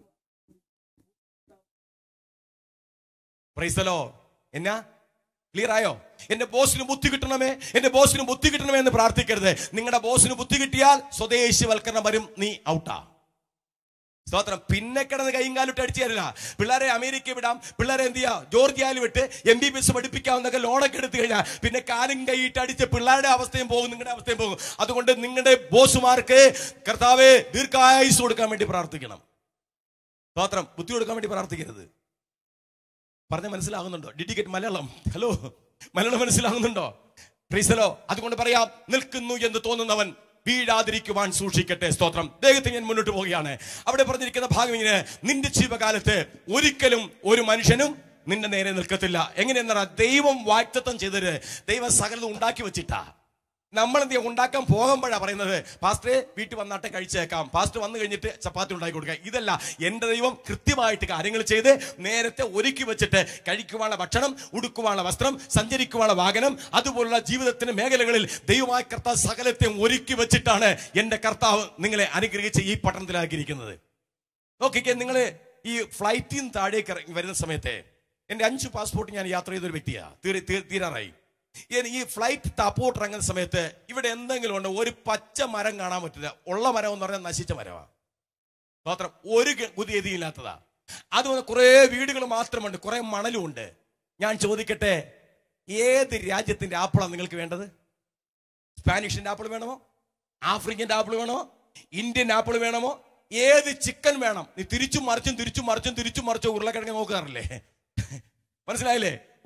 പ്രൈസ് ദി ലോർഡ് എന്നാ ക്ലിയർ ആയോ? എന്റെ ബോസിന് ബുദ്ധി കിട്ടണമേ, എന്റെ ബോസിന് ബുദ്ധി കിട്ടണമേ എന്ന് പ്രാർത്ഥിക്കരുത്. നിങ്ങളുടെ ബോസിന് ബുദ്ധി കിട്ടിയാൽ സ്വദേശിവൽക്കരണം വരും, നീ ഔട്ടാ. സ്തോത്രം. പിന്നെ കിടന്ന് കൈയും കാലിട്ട് അടിച്ചു തരില്ല. പിള്ളേരെ അമേരിക്ക വിടാം, പിള്ളേരെ എന്ത് ചെയ്യാം ജോർജിയയിൽ വിട്ട് എം ബി ബി എസ് പഠിപ്പിക്കാവുന്നൊക്കെ ലോണൊക്കെ എടുത്തു കഴിഞ്ഞാൽ പിന്നെ കാലും കൈയിട്ട് അടിച്ച് പിള്ളേരുടെ അവസ്ഥയും പോകും, നിങ്ങളുടെ അവസ്ഥയും പോകും. അതുകൊണ്ട് നിങ്ങളുടെ ബോസുമാർക്ക് കർത്താവേ ദീർഘായുസ് കൊടുക്കാൻ വേണ്ടി പ്രാർത്ഥിക്കണം. സ്തോത്രം. ബുദ്ധി കൊടുക്കാൻ വേണ്ടി പ്രാർത്ഥിക്കരുത്. പറഞ്ഞ മനസ്സിലാകുന്നുണ്ടോ? ഡിഡിക്കേറ്റ് മലയാളം. ഹലോ, മലയാളം മനസ്സിലാകുന്നുണ്ടോ? Praise the Lord. അതുകൊണ്ട് പറയാം, നിൽക്കുന്നു എന്ന് തോന്നുന്നവൻ വീഴാതിരിക്കുവാൻ സൂക്ഷിക്കട്ടെ. സ്തോത്രം. ദൈവത്തെ ഞാൻ മുന്നോട്ട് പോവുകയാണ്. അവിടെ പറഞ്ഞിരിക്കുന്ന ഭാഗം ഇങ്ങനെ, നിന്റെ ജീവകാലത്ത് ഒരിക്കലും ഒരു മനുഷ്യനും നിന്റെ നേരെ നിൽക്കത്തില്ല. എങ്ങനെയെന്നാ ദൈവം വാഗ്ദത്തം ചെയ്തത്, ദൈവം സകലതും ഉണ്ടാക്കി വെച്ചിട്ടാ. നമ്മൾ എന്ത് ഉണ്ടാക്കാൻ പോകുമ്പോഴാണ് പറയുന്നത്, പാസ്റ്ററെ വീട്ടിൽ വന്നാട്ടെ കഴിച്ചേക്കാം, പാസ്റ്റർ വന്നു കഴിഞ്ഞിട്ട് ചപ്പാത്തി ഉണ്ടാക്കി കൊടുക്കാം. ഇതല്ല, എൻ്റെ ദൈവം കൃത്യമായിട്ട് കാര്യങ്ങൾ ചെയ്ത് നേരത്തെ ഒരുക്കി വെച്ചിട്ട് കഴിക്കുവാനുള്ള ഭക്ഷണം, ഉടുക്കുവാനുള്ള വസ്ത്രം, സഞ്ചരിക്കുവാനുള്ള വാഹനം, അതുപോലുള്ള ജീവിതത്തിന്റെ മേഖലകളിൽ ദൈവമായ കർത്താവ് സകലത്തെയും ഒരുക്കി വെച്ചിട്ടാണ് എൻ്റെ കർത്താവ് നിങ്ങളെ അനുഗ്രഹിച്ച് ഈ പട്ടണത്തിലാക്കിയിരിക്കുന്നത്. നോക്കിക്കേ, നിങ്ങൾ ഈ ഫ്ലൈറ്റിൽ നിന്ന് താഴേക്ക് ഇറങ്ങി വരുന്ന സമയത്ത് എൻ്റെ അഞ്ച് പാസ്പോർട്ട് ഞാൻ യാത്ര ചെയ്തൊരു വ്യക്തിയാണ്, തീരാറായി. ഈ ഫ്ലൈറ്റ് താപ്പോട്ട് ഇറങ്ങുന്ന സമയത്ത് ഇവിടെ എന്തെങ്കിലും ഉണ്ട്, ഒരു പച്ച മരം കാണാൻ പറ്റില്ല. ഉള്ള മരം എന്ന് പറഞ്ഞാൽ നശിച്ച മരമാണ്. മാത്രം ഒരു ഗതിയില്ലാത്തതാ. അതുപോലെ കുറെ വീടുകൾ മാത്രമുണ്ട്, കുറെ മണലും ഉണ്ട്. ഞാൻ ചോദിക്കട്ടെ, ഏത് രാജ്യത്തിന്റെ ആപ്പിളാണ് നിങ്ങൾക്ക് വേണ്ടത്? സ്പാനിഷിന്റെ ആപ്പിൾ വേണമോ? ആഫ്രിക്കന്റെ ആപ്പിൾ വേണമോ? ഇന്ത്യൻ ആപ്പിൾ വേണമോ? ഏത് ചിക്കൻ വേണം? നീ തിരിച്ചും മറിച്ചും തിരിച്ചും മറിച്ചും തിരിച്ചും മറിച്ചും ഉരുളക്കിഴങ്ങ് നോക്കാറില്ലേ? മനസ്സിലായില്ലേ?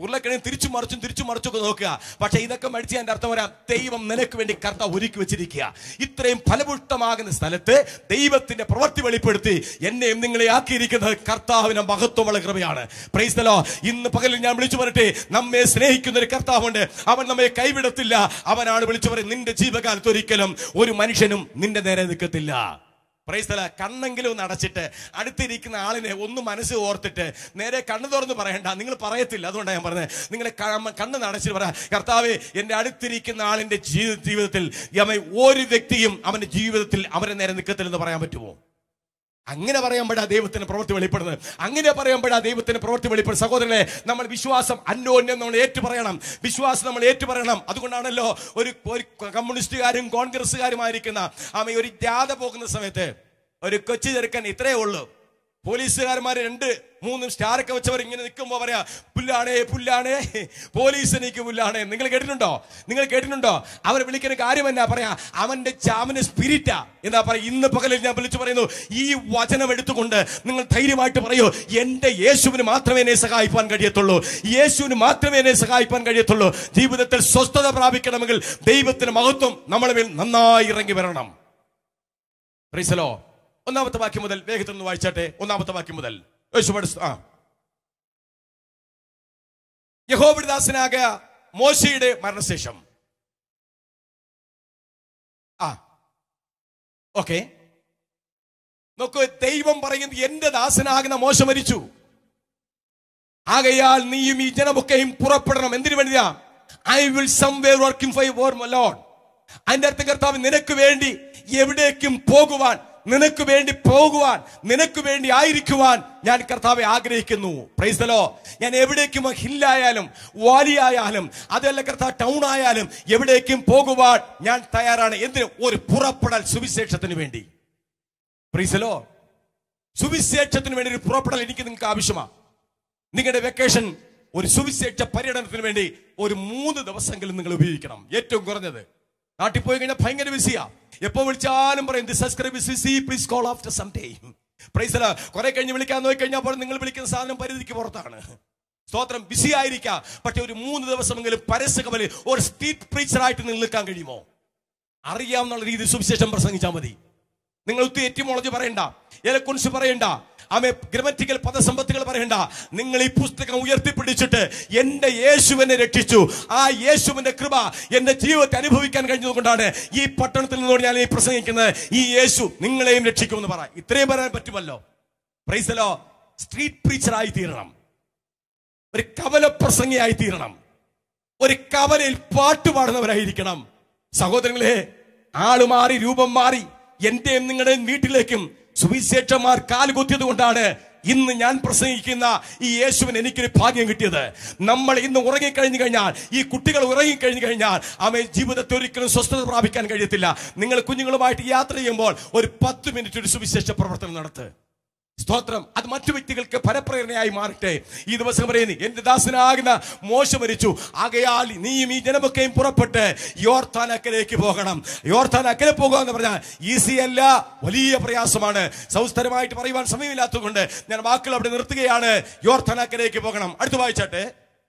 ഉരുളക്കിഴങ്ങ് തിരിച്ചു മറിച്ചും തിരിച്ചു മറിച്ചൊക്കെ നോക്കുക. പക്ഷെ ഇതൊക്കെ മടിച്ച് എൻ്റെ അർത്ഥം വരാം, ദൈവം നിനക്ക് വേണ്ടി കർത്താവ് ഒരുക്കി വെച്ചിരിക്കുക. ഇത്രയും ഫലപുഷ്ടമാകുന്ന സ്ഥലത്ത് ദൈവത്തിന്റെ പ്രവൃത്തി വെളിപ്പെടുത്തി എന്നെയും നിങ്ങളെ ആക്കിയിരിക്കുന്നത് കർത്താവിന്റെ മഹത്വമുള്ള കൃപയാണ്. Price the Lord. ഇന്ന് പകലിൽ ഞാൻ വിളിച്ചു പറയട്ടെ, നമ്മെ സ്നേഹിക്കുന്ന ഒരു കർത്താവുണ്ട്. അവൻ നമ്മെ കൈവിടത്തില്ല. അവനാണ് വിളിച്ചു പറയും, നിന്റെ ജീവകാലത്ത് ഒരിക്കലും ഒരു മനുഷ്യനും നിന്റെ നേരെ നിൽക്കത്തില്ല. Praise the Lord. കണ്ണെങ്കിലും ഒന്ന് അടച്ചിട്ട് അടുത്തിരിക്കുന്ന ആളിനെ ഒന്ന് മനസ്സ് ഓർത്തിട്ട് നേരെ കണ്ണ് തുറന്ന് പറയണ്ട. നിങ്ങൾ പറയത്തില്ല, അതുകൊണ്ടാണ് ഞാൻ പറഞ്ഞത്. നിങ്ങളെ കണ്ണ് അടച്ചിട്ട് പറയാം, കർത്താവേ, എന്റെ അടുത്തിരിക്കുന്ന ആളിന്റെ ജീവിതത്തിൽ അവൻ ഒരു വ്യക്തിയും അവന്റെ ജീവിതത്തിൽ അവരെ നേരെ നിൽക്കത്തില്ലെന്ന് പറയാൻ പറ്റുമോ? അങ്ങനെ പറയുമ്പോഴാ ദൈവത്തിന്റെ പ്രവൃത്തി വെളിപ്പെടുന്നത്. അങ്ങനെ പറയുമ്പോഴാ ദൈവത്തിന്റെ പ്രവൃത്തി വെളിപ്പെടുന്നത്. സഹോദരനെ, നമ്മൾ വിശ്വാസം അന്യോന്യം നമ്മൾ ഏറ്റു പറയണം. വിശ്വാസം നമ്മൾ ഏറ്റു പറയണം. അതുകൊണ്ടാണല്ലോ ഒരു കമ്മ്യൂണിസ്റ്റുകാരും കോൺഗ്രസ്സുകാരുമായിരിക്കുന്ന ആമ ഒരു ജാഥ പോകുന്ന സമയത്ത് ഒരു കൊച്ചു ചെറുക്കൻ ഇത്രയേ ഉള്ളൂ, പോലീസുകാരന്മാർ രണ്ട് മൂന്നും സ്റ്റാറൊക്കെ വെച്ചവർ ഇങ്ങനെ നിൽക്കുമ്പോൾ പറയാ, പുല്ലാണേ പുല്ലാണേ പോലീസിനേക്ക് പുല്ലാണേ. നിങ്ങൾ കേട്ടിട്ടുണ്ടോ? നിങ്ങൾ കേട്ടിട്ടുണ്ടോ? അവർ വിളിക്കുന്ന കാര്യം എന്നാ പറയാ, അവന്റെ ചാമന് സ്പിരിറ്റാ എന്താ പറയാ. ഇന്ന് പകലിൽ ഞാൻ വിളിച്ചു പറയുന്നു, ഈ വചനം എടുത്തുകൊണ്ട് നിങ്ങൾ ധൈര്യമായിട്ട് പറയൂ, എന്റെ യേശുവിന് മാത്രമേ എന്നെ സഹായിപ്പാൻ കഴിയത്തുള്ളൂ. യേശുവിന് മാത്രമേ എന്നെ സഹായിപ്പാൻ കഴിയത്തുള്ളൂ. ജീവിതത്തിൽ സ്വസ്ഥത പ്രാപിക്കണമെങ്കിൽ ദൈവത്തിന്റെ മഹത്വം നമ്മുടെ മേൽ നന്നായി ഇറങ്ങി വരണം. Praise the Lord. ഒന്നാമത്തെ വാക്യം മുതൽ വേഗത്തിൽ ഒന്ന് വായിച്ചാട്ടെ. ഒന്നാമത്തെ വാക്യം മുതൽ. യഹോവയുടെ ദാസനായ മോശയുടെ മരണശേഷം ആ ഓക്കെ നോക്കൂ, ദൈവം പറയുന്നത് എന്റെ ദാസനാകുന്ന മോശ മരിച്ചു, ആകയാൽ നീയും ഈ ജനമൊക്കെയും പുറപ്പെടണം. എന്തിനു വേണ്ടിയാ? I will somewhere working for my Lord. അതിന്റെ അർത്ഥം, കർത്താവ് നിനക്ക് വേണ്ടി എവിടേക്കും പോകുവാൻ, നിനക്ക് വേണ്ടി പോകുവാൻ, നിനക്ക് വേണ്ടി ആയിരിക്കുവാൻ ഞാൻ കർത്താവെ ആഗ്രഹിക്കുന്നു. Praise the Lord. ഞാൻ എവിടേക്കും, ഹില്ലായാലും വാലിയായാലും അതല്ല കർത്താവ് ടൗൺ ആയാലും എവിടേക്കും പോകുവാൻ ഞാൻ തയ്യാറാണ്. എന്തിന്? ഒരു പുറപ്പെടൽ സുവിശേഷത്തിന് വേണ്ടി. Praise the Lord. സുവിശേഷത്തിന് വേണ്ടി ഒരു പുറപ്പെടൽ എനിക്ക് നിങ്ങൾക്ക് ആവശ്യമാണ്. നിങ്ങളുടെ വെക്കേഷൻ ഒരു സുവിശേഷ പര്യടനത്തിന് വേണ്ടി ഒരു മൂന്ന് ദിവസമെങ്കിലും നിങ്ങൾ ഉപയോഗിക്കണം. ഏറ്റവും കുറഞ്ഞത്. നാട്ടിൽ പോയി കഴിഞ്ഞാൽ ഭയങ്കര ബിസിയാ. എപ്പോ വിളിച്ചാലും പറയും, please call after some time. Praise the Lord. കുറെ കഴിഞ്ഞ് വിളിക്കാൻ നോക്കി കഴിഞ്ഞാൽ നിങ്ങൾ വിളിക്കുന്ന സാധനം പരിധിക്ക് പുറത്താണ്. സ്തോത്രം. ബിസി ആയിരിക്കാം. പക്ഷെ ഒരു മൂന്ന് ദിവസമെങ്കിലും പരസ്യകമല് ഒരു സ്ട്രീറ്റ് പ്രീച്ചറായിട്ട് നിങ്ങൾ നിൽക്കാൻ കഴിയുമോ? അറിയാവുന്ന രീതിയിൽ സുവിശേഷം പ്രസംഗിച്ചാൽ മതി. നിങ്ങൾ ഒത്തിരി എറ്റിമോളജി പറയണ്ട, എലക്വൻസ് പറയണ്ട, ആമേ ഗ്രമറ്റിക്കൽ പദസമ്പത്തുകൾ പറയണ്ട. നിങ്ങൾ ഈ പുസ്തകം ഉയർത്തിപ്പിടിച്ചിട്ട് എന്റെ യേശുവിനെ രക്ഷിച്ചു, ആ യേശുവിന്റെ കൃപ എന്റെ ജീവിതത്തെ അനുഭവിക്കാൻ കഴിഞ്ഞതുകൊണ്ടാണ് ഈ പട്ടണത്തിൽ നിന്നോട് ഞാൻ ഈ പ്രസംഗിക്കുന്നത്. ഈ യേശു നിങ്ങളെയും രക്ഷിക്കുമെന്ന് പറ. ഇത്രയും പറയാൻ പറ്റുമല്ലോ. Praise the Lord. സ്ട്രീറ്റ് പ്രീച്ചറായി തീരണം, ഒരു കവല പ്രസംഗിയായി തീരണം, ഒരു കവലയിൽ പാട്ട് പാടുന്നവരായിരിക്കണം. സഹോദരങ്ങളെ, ആള് മാറി, രൂപം മാറി. എന്റെയും നിങ്ങളുടെയും വീട്ടിലേക്കും സുവിശേഷന്മാർ കാലുകുത്തിയത് കൊണ്ടാണ് ഇന്ന് ഞാൻ പ്രസംഗിക്കുന്ന ഈ യേശുവിന് എനിക്കൊരു ഭാഗ്യം കിട്ടിയത്. നമ്മൾ ഇന്ന് ഉറങ്ങിക്കഴിഞ്ഞു കഴിഞ്ഞാൽ, ഈ കുട്ടികൾ ഉറങ്ങിക്കഴിഞ്ഞു കഴിഞ്ഞാൽ അവൻ ജീവിതത്തെ ഒരിക്കലും സ്വസ്ഥത പ്രാപിക്കാൻ കഴിയത്തില്ല. നിങ്ങൾ കുഞ്ഞുങ്ങളുമായിട്ട് യാത്ര ചെയ്യുമ്പോൾ ഒരു പത്ത് മിനിറ്റ് ഒരു സുവിശേഷ പ്രവർത്തനം നടത്ത്. സ്തോത്രം. അത് മറ്റു വ്യക്തികൾക്ക് ഫലപ്രേരണയായി മാറട്ടെ. ഈ ദിവസം പറയുന്നു, എന്റെ ദാസനാകുന്ന മോശ മരിച്ചു, ആകയാൽ നീയും ഈ ജനമൊക്കെയും പുറപ്പെട്ട് യോർദാൻ അക്കരയ്ക്ക് പോകണം. യോർദാൻ അക്കരെ പോകുക എന്ന് പറഞ്ഞാൽ ഈസി അല്ല, വലിയ പ്രയാസമാണ്. സൗസ്ഥരമായിട്ട് പറയുവാൻ സമയമില്ലാത്തതുകൊണ്ട് ഞാൻ വാക്കുകൾ അവിടെ നിർത്തുകയാണ്. യോർദാൻ അക്കരയ്ക്ക് പോകണം. അടുത്ത് വായിച്ചാട്ടെ.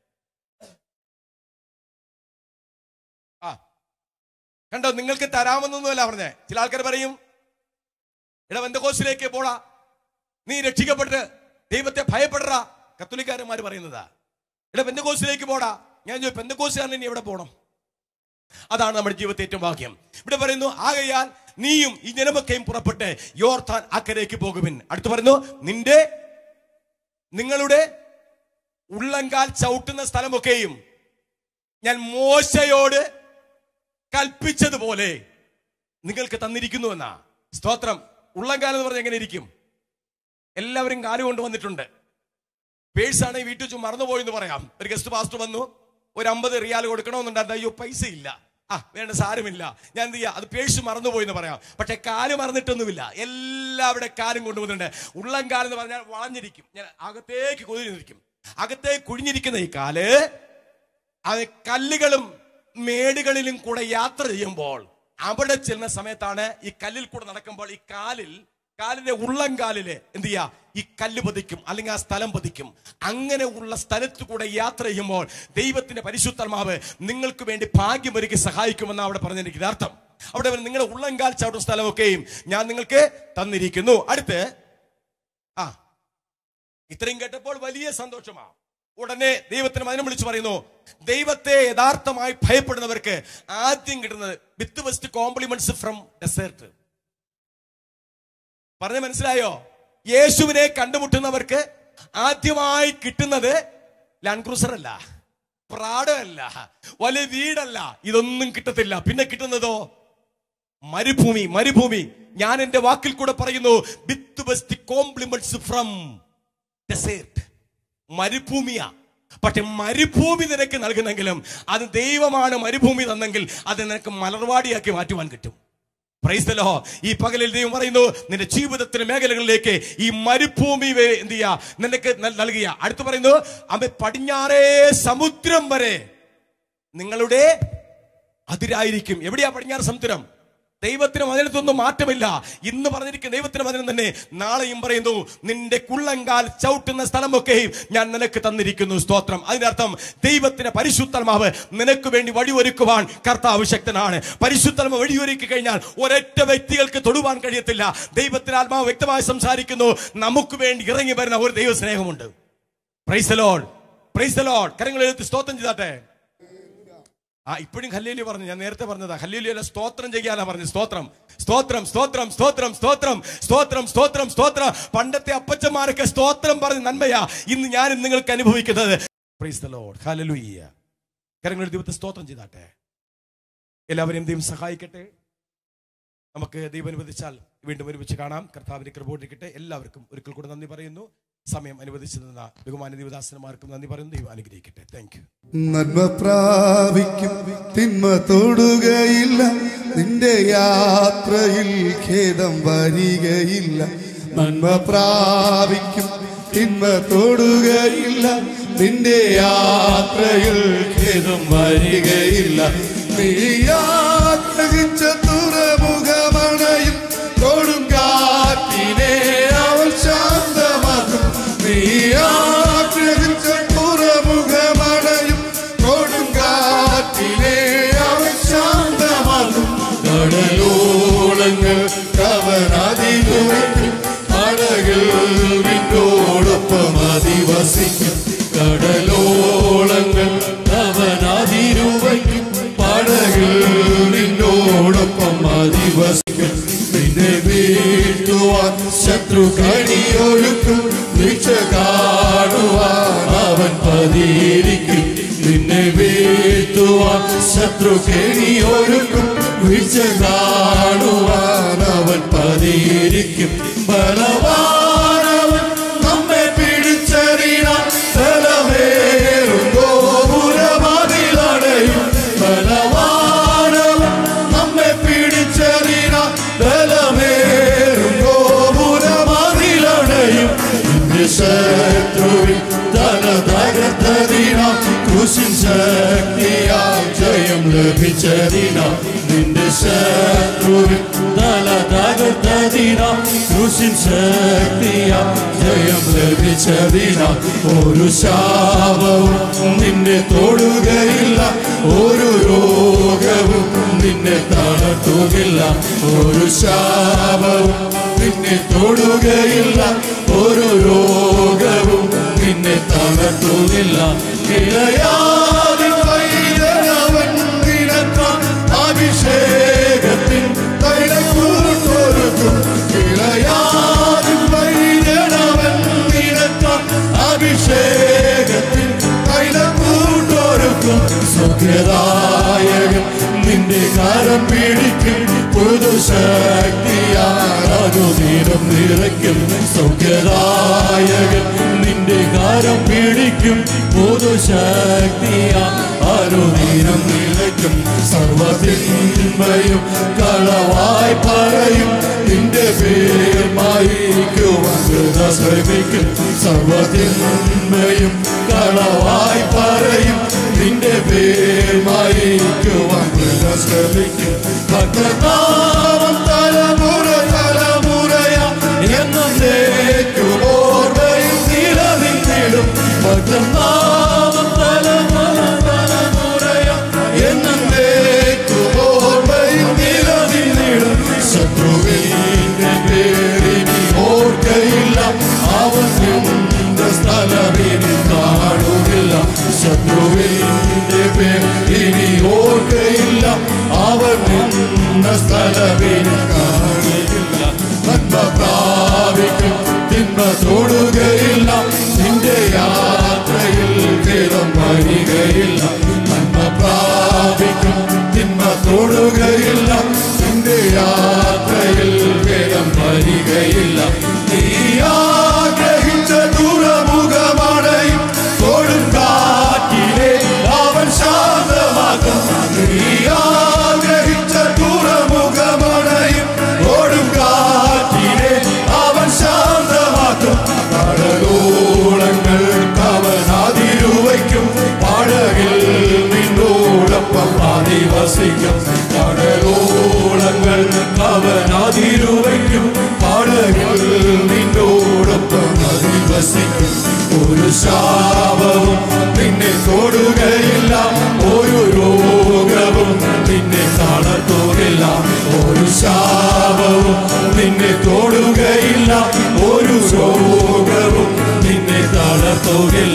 ആ കണ്ടോ, നിങ്ങൾക്ക് തരാമെന്നൊന്നുമല്ല പറഞ്ഞേ. ചില ആൾക്കാർ പറയും, എടാ പെന്തക്കോസ്തിലേക്ക് പോടാ, നീ രക്ഷിക്കപ്പെട്ട് ദൈവത്തെ ഭയപ്പെടറ. കത്തോലിക്കാരന്മാർ പറയുന്നതാ. ഇവിടെ പെന്തക്കോസ്തിലേക്ക് പോടാ. ഞാൻ ചോദിച്ചു, പെന്തക്കോസ്തുകാരൻ ഇനി എവിടെ പോകണം? അതാണ് നമ്മുടെ ജീവിതത്തെ ഏറ്റവും ഭാഗ്യം. ഇവിടെ പറയുന്നു, ആകയാൽ നീയും ഈ ജനമൊക്കെയും പുറപ്പെട്ട് യോർദാൻ അക്കരയ്ക്ക് പോകുവിൻ. അടുത്ത് പറയുന്നു, നിന്റെ നിങ്ങളുടെ ഉള്ളങ്കാൽ ചവിട്ടുന്ന സ്ഥലമൊക്കെയും ഞാൻ മോശയോട് കൽപ്പിച്ചതുപോലെ നിങ്ങൾക്ക് തന്നിരിക്കുന്നു എന്നാ. സ്തോത്രം. ഉള്ളങ്കാൽ എന്ന് പറഞ്ഞാൽ എങ്ങനെ ഇരിക്കും? എല്ലാവരും കാല് കൊണ്ടുവന്നിട്ടുണ്ട്. പേഴ്സാണെങ്കിൽ വീട്ടിൽ വെച്ച് മറന്നുപോയി എന്ന് പറയാം. ഒരു ഗസ്റ്റ് പാസ്റ്റർ വന്നു, ഒരു അമ്പത് റിയാൽ കൊടുക്കണമെന്നുണ്ടായിരുന്നു. അയ്യോ പൈസ ഇല്ല. ആ വേണ്ട, സാരമില്ല, ഞാൻ എന്ത് ചെയ്യാം, അത് പേഴ്സ് മറന്നുപോയി എന്ന് പറയാം. പക്ഷെ കാല് മറന്നിട്ടൊന്നുമില്ല. എല്ലാവരുടെ കാലും കൊണ്ടുവന്നിട്ടുണ്ട്. ഉള്ളം കാലെന്ന് പറഞ്ഞാൽ വളഞ്ഞിരിക്കും, ഞാൻ അകത്തേക്ക് കുഴിഞ്ഞിരിക്കും. അകത്തേക്ക് കുഴിഞ്ഞിരിക്കുന്ന ഈ കാല് അത് കല്ലുകളും മേടുകളിലും കൂടെ യാത്ര ചെയ്യുമ്പോൾ അവിടെ ചെല്ലുന്ന സമയത്താണ്, ഈ കല്ലിൽ കൂടെ നടക്കുമ്പോൾ ഈ കാലിൽ കാലിലെ ഉള്ളംകാലില് എന്ത് ചെയ്യാ ഈ കല്ല് പതിക്കും, അല്ലെങ്കിൽ ആ സ്ഥലം പതിക്കും. അങ്ങനെ ഉള്ള സ്ഥലത്ത് കൂടെ യാത്ര ചെയ്യുമ്പോൾ ദൈവത്തിന്റെ പരിശുദ്ധാത്മാവ് നിങ്ങൾക്ക് വേണ്ടി ഭാഗ്യമൊരുക്കി സഹായിക്കുമെന്നാണ് അവിടെ പറഞ്ഞിരിക്കുന്നത് അർത്ഥം. അവിടെ നിങ്ങളുടെ ഉള്ളംകാൽ ചവിട്ടുന്ന സ്ഥലമൊക്കെയും ഞാൻ നിങ്ങൾക്ക് തന്നിരിക്കുന്നു. അടുത്ത് ആ ഇത്രയും കേട്ടപ്പോൾ വലിയ സന്തോഷമാണ്. ഉടനെ ദൈവത്തിന് വചനം വിളിച്ചു പറയുന്നു, ദൈവത്തെ യഥാർത്ഥമായി ഭയപ്പെടുന്നവർക്ക് ആദ്യം കിട്ടുന്നത് with best compliments from desert. പറഞ്ഞ മനസ്സിലായോ? യേശുവിനെ കണ്ടുമുട്ടുന്നവർക്ക് ആദ്യമായി കിട്ടുന്നത് ലാൻഡ് ക്രൂസർ അല്ല, പ്രാഡോ അല്ല, വലിയ വീടല്ല, ഇതൊന്നും കിട്ടത്തില്ല. പിന്നെ കിട്ടുന്നതോ മരുഭൂമി. മരുഭൂമി ഞാൻ എന്റെ വാക്കിൽ കൂടെ പറയുന്നു, with best compliments from desert. മരുഭൂമിയാ. പക്ഷെ മരുഭൂമി നിനക്ക് നൽകുന്നെങ്കിലും അത് ദൈവമാണ് മരുഭൂമി തന്നെങ്കിൽ അത് നിനക്ക് മലർവാടിയാക്കി മാറ്റുവാൻ കിട്ടും. Praise the Lord. ഈ പകലിൽ ദൈവം പറയുന്നു, നിന്റെ ജീവിതത്തിന്റെ മേഖലകളിലേക്ക് ഈ മരുഭൂമി എന്ത് ചെയ്യാ നിനക്ക് നൽകിയ. അടുത്ത് പറയുന്നു, അവ പടിഞ്ഞാറേ സമുദ്രം വരെ നിങ്ങളുടെ അതിരായിരിക്കും. എവിടെയാ പടിഞ്ഞാറ് സമുദ്രം? ദൈവത്തിന് വചനത്തൊന്നും മാറ്റമില്ല. ഇന്ന് പറഞ്ഞിരിക്കുന്ന ദൈവത്തിന് വചനം തന്നെ നാളെയും പറയുന്നു, നിന്റെ കുള്ളങ്കാൽ ചവിട്ടുന്ന സ്ഥലമൊക്കെയും ഞാൻ നിനക്ക് തന്നിരിക്കുന്നു. സ്തോത്രം. അതിനർത്ഥം ദൈവത്തിന്റെ പരിശുദ്ധാത്മാവ് നിനക്ക് വേണ്ടി വഴിയൊരുക്കുവാൻ കർത്താവ് ശക്തനാണ്. പരിശുദ്ധാത്മാവ് വഴിയൊരുക്കി കഴിഞ്ഞാൽ ഒരൊറ്റ വ്യക്തികൾക്ക് തൊടുവാൻ കഴിയത്തില്ല. ദൈവത്തിന്റെ ആത്മാവ് വ്യക്തമായി സംസാരിക്കുന്നു, നമുക്ക് വേണ്ടി ഇറങ്ങി വരുന്ന ഒരു ദൈവ സ്നേഹമുണ്ട്. Praise the Lord, praise the Lord. കരങ്ങൾ എഴുതി സ്തോത്രം ചെയ്താട്ടെ. ആ ഇപ്പോഴും ഹല്ലേലൂയ പറഞ്ഞു. ഞാൻ നേരത്തെ പറഞ്ഞതാ, ഹല്ലേലൂയ സ്തോത്രം ചെയ്യാനാ പറഞ്ഞു. സ്തോത്രം, സ്തോത്രം, സ്തോത്രം, സ്തോത്രം, സ്തോത്രം, സ്തോത്രം, സ്തോത്രം, സ്തോത്രം. പണ്ടത്തെ അപ്പച്ചന്മാരൊക്കെ സ്തോത്രം പറഞ്ഞ് നന്മയാ ഇന്ന് ഞാൻ നിങ്ങൾക്ക് അനുഭവിക്കുന്നത്. Praise the Lord, hallelujah. കരങ്ങൾ ദൈവത്തെ സ്തോത്രം ചെയ്താട്ടെ. എല്ലാവരെയും ദൈവം സഹായിക്കട്ടെ. നമുക്ക് ദൈവം അനുവദിച്ചാൽ വീണ്ടും ഒരുമിച്ച് കാണാം. കർത്താവിന്റെ കൃപ കൊടുക്കട്ടെ. എല്ലാവർക്കും ഒരിക്കൽ കൂടെ നന്ദി പറയുന്നു. സമയം അനുവദിച്ചു തന്ന ബഹുമാന ദേവദാസന്മാർക്കും നന്ദി പറയുന്നു. ദൈവം അനുഗ്രഹിക്കട്ടെ. Thank you. നന്മ പ്രാപിക്കും, തിന്മ തൊടുകയില്ല, നിന്റെ യാത്രയിൽ ഖേദം വരികയില്ല. നന്മ പ്രാപിക്കും, തിന്മ തൊടുകയില്ല, നിന്റെ യാത്രയിൽ ഖേദം വരികയില്ല. നീ ആഗ്രഹിച്ച തുറമുഖമണയും കൊടുങ്കാറ്റിനെ അവൻ ശാന്തമാക്കും. നീ ആഗ്രഹിച്ച തുറമുഖമണയും കൊടുങ്കാറ്റിനെ അവൻ ശാന്തമാക്കും. കടലോളങ്ങൾ അവൻ അതിവസിക്കും, കടകൾ വിട്ടോടൊപ്പം അധിവസിക്കും. കടലോളങ്ങൾ അവൻ അതിരുവയ്ക്കും, പടകൾ നിന്നോടൊപ്പം അധിവസിക്കും. നിന്നെ വീഴ്ത്തുവാൻ ശത്രു കണിയൊരുക്കും, വീഴ്ച കാണുവാൻ അവൻ പതിയിരിക്കും. നിന്നെ വീഴ്ത്തുവാൻ ശത്രു കെണിയൊരുക്കും, വീഴ്ച കാണുവാൻ അവൻ പതിയിരിക്കും. ബലവാനവൻ നമ്മെ പിടിച്ചറിയാൻ സ്ഥലമേറും ഗോപുരമതിലടയും. ബലവാനവൻ നമ്മെ പിടിച്ചറിയാൻ സ്ഥലമേറും ഗോപുരമതിലടയും. നിന്റെ ശത്രുവിൻ തല തകർത്തതിനാം ക്രൂശിൻ ശക്തിയാൽ ജയം ലഭിച്ചതിനാം. നിന്റെ ശത്രുവിൻ തല തകർത്തതിനാം ക്രൂശിൻ ശക്തിയാൽ ജയം ലഭിച്ചതിനാം. ഒരു ശാപവും നിന്നെ തൊടുകയില്ല, ഒരു രോഗവും നിന്നെ തളർത്തുകയില്ല. ഒരു ശാപവും നിന്നെ തൊടുകയില്ല, ഒരു രോഗവും നിന്നെ തളർത്തുന്നില്ല. ഇളയാതിൻ വൈദ്യനവൻ നിനക്കാൻ അഭിഷേകത്തിൻ തൈലക്കൂട്ടൊരുക്കും. ഇളയാതിൻ വൈദ്യനവൻ നിനക്കാൻ അഭിഷേകത്തിൻ തൈലക്കൂട്ടൊരുക്കും. സൗഖ്യദായകൻ നിന്റെ കരം പിടിക്കും, പുതുശക്തിയാൽ അനുദിനം നിറയ്ക്കും. സൗഖ്യദായകൻ നിന്റെ കരം പിടിക്കും, പുതുശക്തിയാൽ അനുദിനം നിറയ്ക്കും. സർവ്വതിന്മയും കളവായി പറയും, നിന്റെ പേർ മായിക്കുവാൻ ശ്രമിക്കും. സർവ്വതിന്മയും കളവായി പറയും, നിന്റെ പേർ മായിക്കുവാൻ ശ്രമിക്കും. ഭക്തനാമം തലമുറ തലമുറയാ ഭക്തൻ നാമം തലമുറ തലമുറയ എന്നേക്കും ഓർമ്മയിൽ നിലനിന്നിടും. ശത്രുവിന്റെ പേരിനി ഓർക്കയില്ല, അവൻ നിന്റെ സ്ഥലമിനി കാണുകയില്ല. ശത്രുവിന്റെ പേരിനി ഓർക്കയില്ല, അവൻ നിന്റെ സ്ഥലമിനി കാണുകയില്ല. നന്മ പ്രാപിക്കും, തിന്മ തൊടുകയില്ല, നിന്റെ യാത്രയിൽ ഭേദം വരികയില്ല. നന്മ പ്രാപിക്കും, തിന്മ തൊടുകയില്ല, നിന്റെ യാത്രയിൽ ഭേദം വരികയില്ല. നീ ആഗ്രഹിച്ച ദുരമുഖമടയും കൊടുങ്കാറ്റിനെ അവൻ ശാന്തമാക്കും. നീ ആഗ്രഹിച്ച ദുരമുഖമടയും കൊടുങ്കാറ്റിനെ അവൻ ശാന്തമാക്കും. കടലോളങ്ങൾക്ക് അവൻ അതിരുവയ്ക്കും, പടകിൽ നിന്നോടൊപ്പം അധിവസിക്കും. കടലോളങ്ങൾക്ക് അവൻ അതിരുവയ്ക്കും, പടകിൽ നിന്നോടൊപ്പം അധിവസിക്കും. ഒരു ശാപവും നിന്നെ തൊടുകയില്ല, ഒരു രോഗവും നിന്നെ തളർത്തുകയില്ല. ഒരു ശാപവും നിന്നെ തൊടുകയില്ല, ഒരു രോഗവും നിന്നെ തളർത്തുകയില്ല.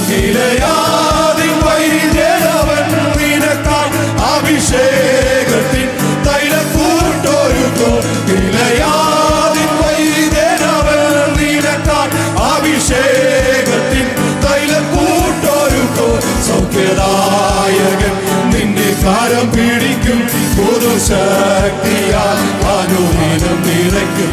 ഇലയാതിൻ വൈദ്യനവൻ നിനക്കായി അഭിഷേകത്തിൻ തൈലക്കൂട്ടൊരുക്കും. ഇലയാതിൻ വൈദ്യനവൻ നിനക്കായി അഭിഷേകത്തിൻ തൈലക്കൂട്ടൊരുക്കും. സൗഖ്യദായകൻ നിന്നെ കരം പിടിക്കും, പുതുശക്തിയാൽ അനുദിനം നിറയ്ക്കും.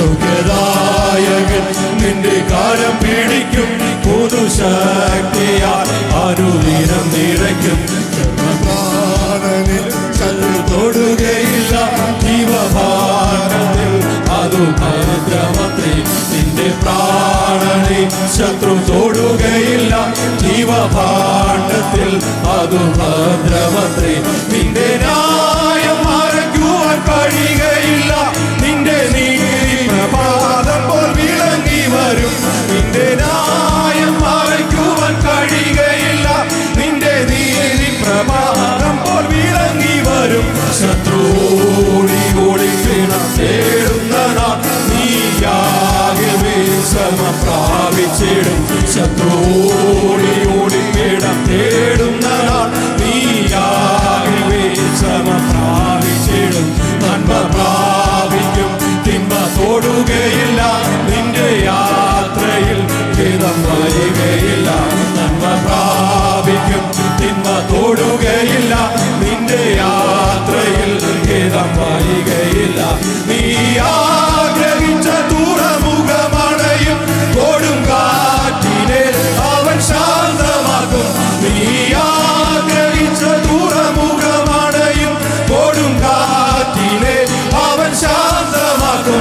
സൗഖ്യദായകൻ നിന്റെ കരം പിടിക്കും, പുതുശക്തിയാൽ അനുദിനം നിറയ്ക്കും. ജന്മപ്രാണനിൽ ശത്രു തൊടുകയില്ല, ജീവഭാണ്ഡത്തിൽ അതു ഭദ്രമത്രേ. നിന്റെ പ്രാണനിൽ ശത്രു തൊടുകയില്ല, ജീവഭാണ്ഡത്തിൽ അതു ഭദ്രമത്രേ. നിന്റെ ന്യായം മറയ്ക്കുവാൻ കഴിയുകയില്ല, നിന്റെ നീതി പ്രഭാതം പോൽ വിളങ്ങി വരും. നിന്റെ ന്യായം മറയ്ക്കുവാൻ കഴിയുകയില്ല, നിന്റെ നീതി പ്രഭാതം പോൽ വിളങ്ങി വരും. ശത്രു ഓടി ഓടി തേടുന്ന നാൾ നീയാകെ വിശ്രമം പ്രാപിച്ചിടും. ശത്രു ഓടി ഓടി തേടുന്ന നാൾ നീയാകെ വിശ്രമം പ്രാപിച്ചിടും. നന്മ പ്രാപിക്കും, തിന്മ തൊടുകയില്ല, നിന്റെ യാത്രയിൽ ഭേദം വരികയില്ല. നന്മ പ്രാപിക്കും, തിന്മ തൊടുകയില്ല, നിന്റെ യാത്രയിൽ ഭേദം വരികയില്ല. നീ ആഗ്രഹിച്ച തുറമുഖമടയും കൊടുങ്കാറ്റിനെ അവൻ ശാന്തമാക്കും. നീ ആഗ്രഹിച്ച തുറമുഖമടയും കൊടുങ്കാറ്റിനെ അവൻ ശാന്തമാക്കും.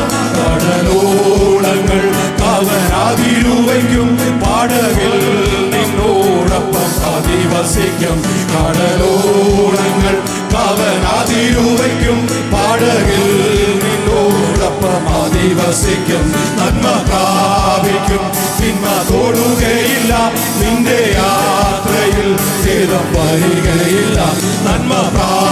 കടലോളങ്ങൾ അവൻ അതിരുവയ്ക്കും, പടകിൽ നിന്നോടൊപ്പം അധിവസിക്കും. കടലോളങ്ങൾ അവൻ അതിരുവയ്ക്കും, പടകിൽ നിന്നോടൊപ്പം അധിവസിക്കും. നന്മ പ്രാപിക്കും, തിന്മ തൊടുകയില്ല, നിന്റെ യാത്രയിൽ ഭേദം വരികയില്ല. നന്മ പ്രാപിക്കും,